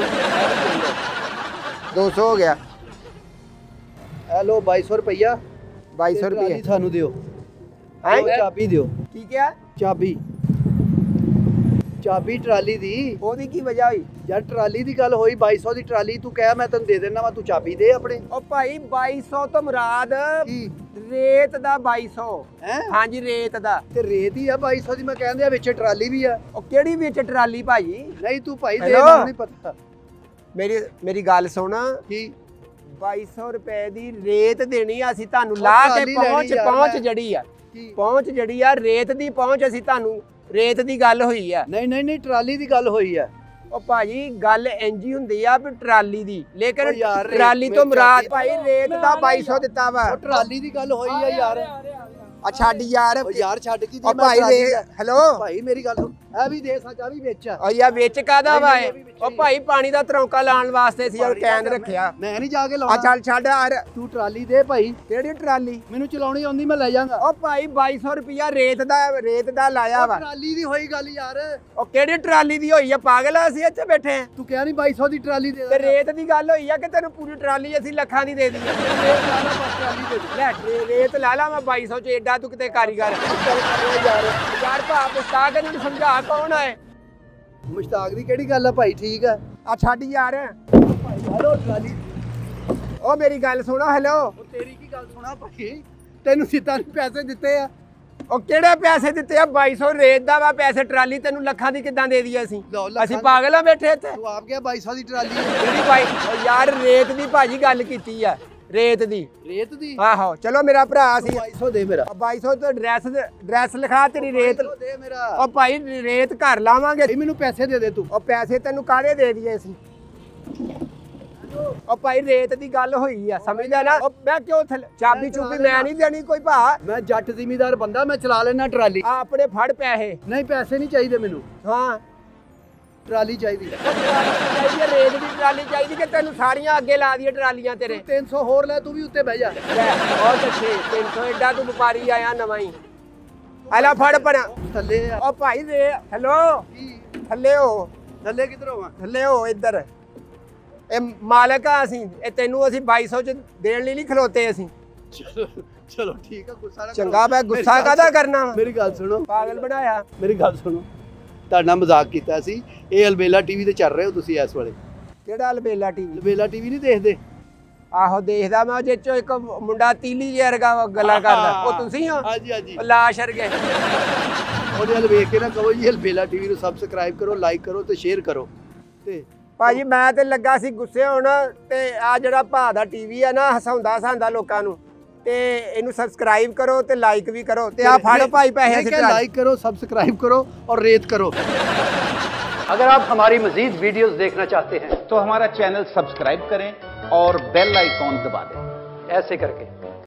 200 ਹੋ ਗਿਆ। ਇਹ ਲਓ 2200 ਰੁਪਈਆ। 2200 ਰੁਪਏ ਸਾਨੂੰ ਦਿਓ। ਹੈਂ? ਚਾਬੀ ਦਿਓ। ਕੀ ਕਿਹਾ? ਚਾਬੀ ਚਾਬੀ ਟਰਾਲੀ ਦੀ ਉਹਦੀ ਕੀ ਵਜ੍ਹਾ ਹੋਈ? ਯਾਰ ਟਰਾਲੀ ਦੀ ਗੱਲ ਹੋਈ 2200 ਦੀ ਟਰਾਲੀ ਤੂੰ ਕਹਿ ਮੈਂ ਤੈਨੂੰ ਦੇ ਦੇਣਾ ਵਾ ਤੂੰ ਚਾਬੀ ਦੇ ਆਪਣੇ ਉਹ ਭਾਈ 2200 ਤੋਂ ਮੁਰਾਦ ਕੀ ਰੇਤ ਦਾ 2200 ਹੈ ਹਾਂਜੀ ਰੇਤ ਦਾ। ਤੇ ਰੇਤ ਹੀ ਆ 2200 ਦੀ ਮੈਂ ਕਹਿੰਦੇ ਆ ਵਿੱਚ ਟਰਾਲੀ ਵੀ ਆ ਉਹ ਕਿਹੜੀ ਵਿੱਚ ਟਰਾਲੀ ਭਾਜੀ? ਨਹੀਂ ਤੂੰ ਭਾਈ ਦੇ Hello? ਮੈਨੂੰ ਨਹੀਂ ਪਤਾ ਮੇਰੀ ਗੱਲ ਸੁਣ, ਕੀ 2200 ਰੁਪਏ ਦੀ ਰੇਤ ਦੇਣੀ ਆ ਅਸੀਂ ਤੁਹਾਨੂੰ ਲਾ ਕੇ ਟਰਾਲੀ ਲੈਣੀ ਪਹੁੰਚ ਯਾਰ ਪਹੁੰਚ ਮੈਂ। ਜੜੀ ਆ ਕੀ ਪਹੁੰਚ ਜੜੀ ਆ ਰੇਤ ਦੀ ਪਹੁੰਚ ਅਸੀਂ ਤੁਹਾਨੂੰ ਰੇਤ ਦੀ ਗੱਲ ਹੋਈ ਆ। ਨਹੀਂ ਨਹੀਂ ਨਹੀਂ ਟਰਾਲੀ ਦੀ ਗੱਲ ਹੋਈ ਆ ਉਹ ਭਾਜੀ ਗੱਲ ਇੰਜੀ ਹੁੰਦੀ ਆ ਵੀ ਟਰਾਲੀ ਦੀ, ਲੇਕਿਨ ਉਹ ਯਾਰ ਰੇਤ ਟਰਾਲੀ ਤੋਂ ਵਿੱਚ ਮੁਰਾਦ ਆ। ਭਾਈ ਰੇਤ ਦਾ 2200 ਦਿੱਤਾ ਵਾ। ਉਹ ਟਰਾਲੀ ਦੀ ਗੱਲ ਹੋਈ ਆ ਯਾਰ ਆ ਛੱਡ ਯਾਰ। ਉਹ ਯਾਰ ਛੱਡ ਕੀ ਉਹ ਭਾਈ ਹੈਲੋ ਭਾਈ ਮੇਰੀ ਗੱਲ ਸੁਣ ਇਹ ਵੀ ਦੇ ਸੱਚ ਆ ਵੀ ਵਿੱਚ ਆ ਉਹ ਯਾ ਵਿੱਚ ਕਾਦਾ ਵਾ ਇਹ? ਉਹ ਭਾਈ ਪਾਣੀ ਦਾ ਤਰੌਂਕਾ ਲਾਉਣ ਵਾਸਤੇ ਸੀ ਉਹ ਕੈਨ ਰੱਖਿਆ। ਮੈਂ ਨਹੀਂ ਜਾ ਕੇ ਆ ਲਾਉਣਾ ਚੱਲ ਛੱਡ ਯਾਰ। ਤੂੰ ਟਰਾਲੀ ਦੇ ਭਾਈ ਕਿਹੜੀ ਟਰਾਲੀ? ਮੈਨੂੰ ਚਲਾਉਣੀ ਆਉਂਦੀ ਮੈਂ ਲੈ ਜਾਵਾਂਗਾ ਉਹ ਭਾਈ 2200 ਰੁਪਿਆ ਰੇਤ ਦਾ ਲਾਇਆ ਵਾ। ਟਰਾਲੀ ਦੀ ਹੋਈ ਗੱਲ ਯਾਰ ਉਹ ਕਿਹੜੀ ਟਰਾਲੀ ਦੀ ਹੋਈ ਆ ਪਾਗਲ ਆ? ਅਸੀਂ ਇੱਥੇ ਬੈਠੇ ਆ ਤੂੰ ਕਹਿ ਨਹੀਂ 2200 ਦੀ ਟਰਾਲੀ ਦੇ ਤੇ ਰੇਤ ਦੀ ਗੱਲ ਹੋਈ ਆ ਕਿ ਤੈਨੂੰ ਪੂਰੀ ਟਰਾਲੀ ਅਸੀਂ ਲੱਖਾਂ ਦੀ ਦੇ ਦਈਏ। ਟਰਾਲੀ ਦੇ ਲੈ ਰੇਤ ਲਾ ਲਾ ਮੈਂ 2200 ਚ ਏਡਾ ਤੂੰ ਕਿਤੇ ਕਾਰੀਗਰ ਯਾਰ ਭਾ ਮੁਸਤਾਕ ਨੂੰ ਸਮਝਾ ਕੌਣ ਹੈ? ਮੁਸ਼ਤਾਕ ਦੀ ਕਿਹੜੀ ਗੱਲ ਆ ਭਾਈ ਠੀਕ ਆ ਆ ਛੱਡ ਯਾਰ। ਹੈਲੋ ਟਰਾਲੀ ਉਹ ਮੇਰੀ ਗੱਲ ਸੁਣੋ ਹੈਲੋ। ਉਹ ਤੇਰੀ ਕੀ ਗੱਲ ਸੁਣਾ ਭਾਈ ਤੈਨੂੰ ਸਿੱਧਾ ਪੈਸੇ ਦਿੱਤੇ ਆ ਉਹ ਕਿਹੜੇ ਪੈਸੇ ਦਿੱਤੇ ਆ? 2200 ਰੇਤ ਦਾ ਵਾ ਪੈਸੇ ਟਰਾਲੀ ਤੈਨੂੰ ਲੱਖਾਂ ਦੀ ਕਿੱਦਾਂ ਦੇ ਦਈਏ ਅਸੀਂ? ਲਓ, ਲੱਖਾਂ ਅਸੀਂ ਦੀ। ਪਾਗਲ ਆ ਬੈਠੇ ਇੱਥੇ। ਤੂੰ ਆਪ ਗਿਆ 2200 ਦੀ ਟਰਾਲੀ ਕਿਹੜੀ ਭਾਈ? ਉਹ ਯਾਰ ਰੇਤ ਦੀ ਭਾਜੀ ਗੱਲ ਕੀਤੀ ਆ ਰੇਤ ਦੀ। ਰੇਤ ਦੀ ਆਹੋ ਚਲੋ ਮੇਰਾ ਭਰਾ ਸੀ 2200 ਦੇ ਮੇਰਾ 2200 ਤੋਂ ਡਰੈਸ ਲਿਖਾ ਤੇਰੀ ਰੇਤ। 2200 ਦੇ ਮੇਰਾ ਉਹ ਭਾਈ ਰੇਤ ਘਰ ਲਾਵਾਂਗੇ। ਭਾਈ ਮੈਨੂੰ ਪੈਸੇ ਦੇ ਦੇ ਤੂੰ ਉਹ ਪੈਸੇ ਤੈਨੂੰ ਕਾਹਦੇ ਦੇ ਦਈਏ ਅਸੀਂ? ਉਹ ਭਾਈ ਰੇਤ ਦੀ ਗੱਲ ਹੋਈ ਆ ਸਮਝਦਾ ਨਾ? ਉਹ ਮੈਂ ਕਿਉਂ ਚਾਬੀ ਚੂਬੀ ਮੈਂ ਨਹੀਂ ਦੇਣੀ ਕੋਈ ਭਾ। ਮੈਂ ਜੱਟ ਜ਼ਿਮੀਦਾਰ ਬੰਦਾ ਮੈਂ ਚਲਾ ਲੈਣਾ ਟਰਾਲੀ ਆ ਆਪਣੇ ਫੜ ਪੈਸੇ। ਨਹੀਂ ਪੈਸੇ ਨਹੀਂ ਚਾਹੀਦੇ ਮੈਨੂੰ ਹਾਂ ਟਰਾਲੀ ਚਾਹੀਦੀ ਚਾਹੀਦੀ ਹੈ, ਰੇਤ ਦੀ ਟਰਾਲੀ ਚਾਹੀਦੀ ਕਿ ਤੈਨੂੰ ਸਾਰੀਆਂ ਅੱਗੇ ਲਾ ਦਈਏ ਟਰਾਲੀਆਂ ਤੇਰੇ? 300 ਹੋਰ ਲੈ ਤੂੰ ਵੀ ਉੱਤੇ ਬਹਿ ਜਾ ਲੈ ਬਹੁਤ ਅੱਛੇ 300 ਏਡਾ ਤੂੰ ਵਪਾਰੀ ਆਇਆ ਨਵਾਂ ਹੀ। ਆਲਾ ਫੜ ਪੜਾ। ਥੱਲੇ ਆ ਉਹ ਭਾਈ ਦੇ ਹੈਲੋ ਕੀ ਥੱਲੇ ਹੋ ਥੱਲੇ ਕਿੱਧਰੋਂ ਆ ਥੱਲੇ ਹੋ ਇੱਧਰ। ਇਹ ਮਾਲਕ ਆ ਅਸੀਂ, ਇਹ ਤੈਨੂੰ ਅਸੀਂ 2200 ਚ ਦੇਣ ਲਈ ਨਹੀਂ ਖਲੋਤੇ ਅਸੀਂ। ਚਲੋ ਠੀਕ ਆ ਗੁੱਸਾ ਨਾ ਕਰੋ। ਚੰਗਾ ਮੈਂ ਗੁੱਸਾ ਕਾਹਦਾ ਕਰਨਾ ਵਾ? ਮੇਰੀ ਗੱਲ ਸੁਣੋ ਪਾਗਲ ਬਣਾਇਆ। ਮੇਰੀ ਗੱਲ ਸੁਣੋ ਤੁਹਾਡਾ ਮਜ਼ਾਕ ਕੀਤਾ ਸੀ ਇਹ ਅਲਬੇਲਾ ਟੀਵੀ ਤੇ ਚੱਲ ਰਹੇ ਹੋ ਤੁਸੀਂ ਇਸ ਵੇਲੇ ਕਿਹੜਾ ਅਲਬੇਲਾ ਟੀਵੀ? ਅਲਬੇਲਾ ਟੀਵੀ ਨਹੀਂ ਦੇਖਦੇ ਆਹੋ ਦੇਖਦਾ ਮੈਂ, ਜੇ ਚੋਂ ਇੱਕ ਮੁੰਡਾ ਤੀਲੀ ਜਿਹਾ ਵਰਗਾ ਗੱਲਾਂ ਕਰਦਾ ਉਹ ਤੁਸੀਂ ਹੋ? ਹਾਂਜੀ ਹਾਂਜੀ ਉਹ ਲਾਸ਼ ਵਰਗੇ। ਉਹਦੇ ਵੱਲ ਵੇਖ ਕੇ ਨਾ ਕਹੋ ਜੀ ਅਲਬੇਲਾ ਟੀਵੀ ਨੂੰ ਸਬਸਕ੍ਰਾਈਬ ਕਰੋ ਲਾਈਕ ਕਰੋ ਤੇ ਸ਼ੇਅਰ ਕਰੋ ਤੇ ਭਾਜੀ ਮੈਂ ਤੇ ਲੱਗਾ ਸੀ ਗੁੱਸੇ ਹੁਣ ਤੇ ਆ ਜਿਹੜਾ ਭਾ ਦਾ ਟੀਵੀ ਆ ਨਾ ਹਸਾਉਂਦਾ ਹਸਾਉਂਦਾ ਲੋਕਾਂ ਨੂੰ, ਤੇ ਇਹਨੂੰ ਸਬਸਕ੍ਰਾइब करो ਤੇ ਲਾਈਕ ਵੀ ਕਰੋ ਤੇ ਆ ਫੜ ਭਾਈ पैसे से लाइक करो सब्सक्राइब करो और रेट करो। अगर आप हमारी मजीद वीडियोस देखना चाहते हैं तो हमारा चैनल सब्सक्राइब करें और बेल आइकॉन दबा दें। ऐसे करके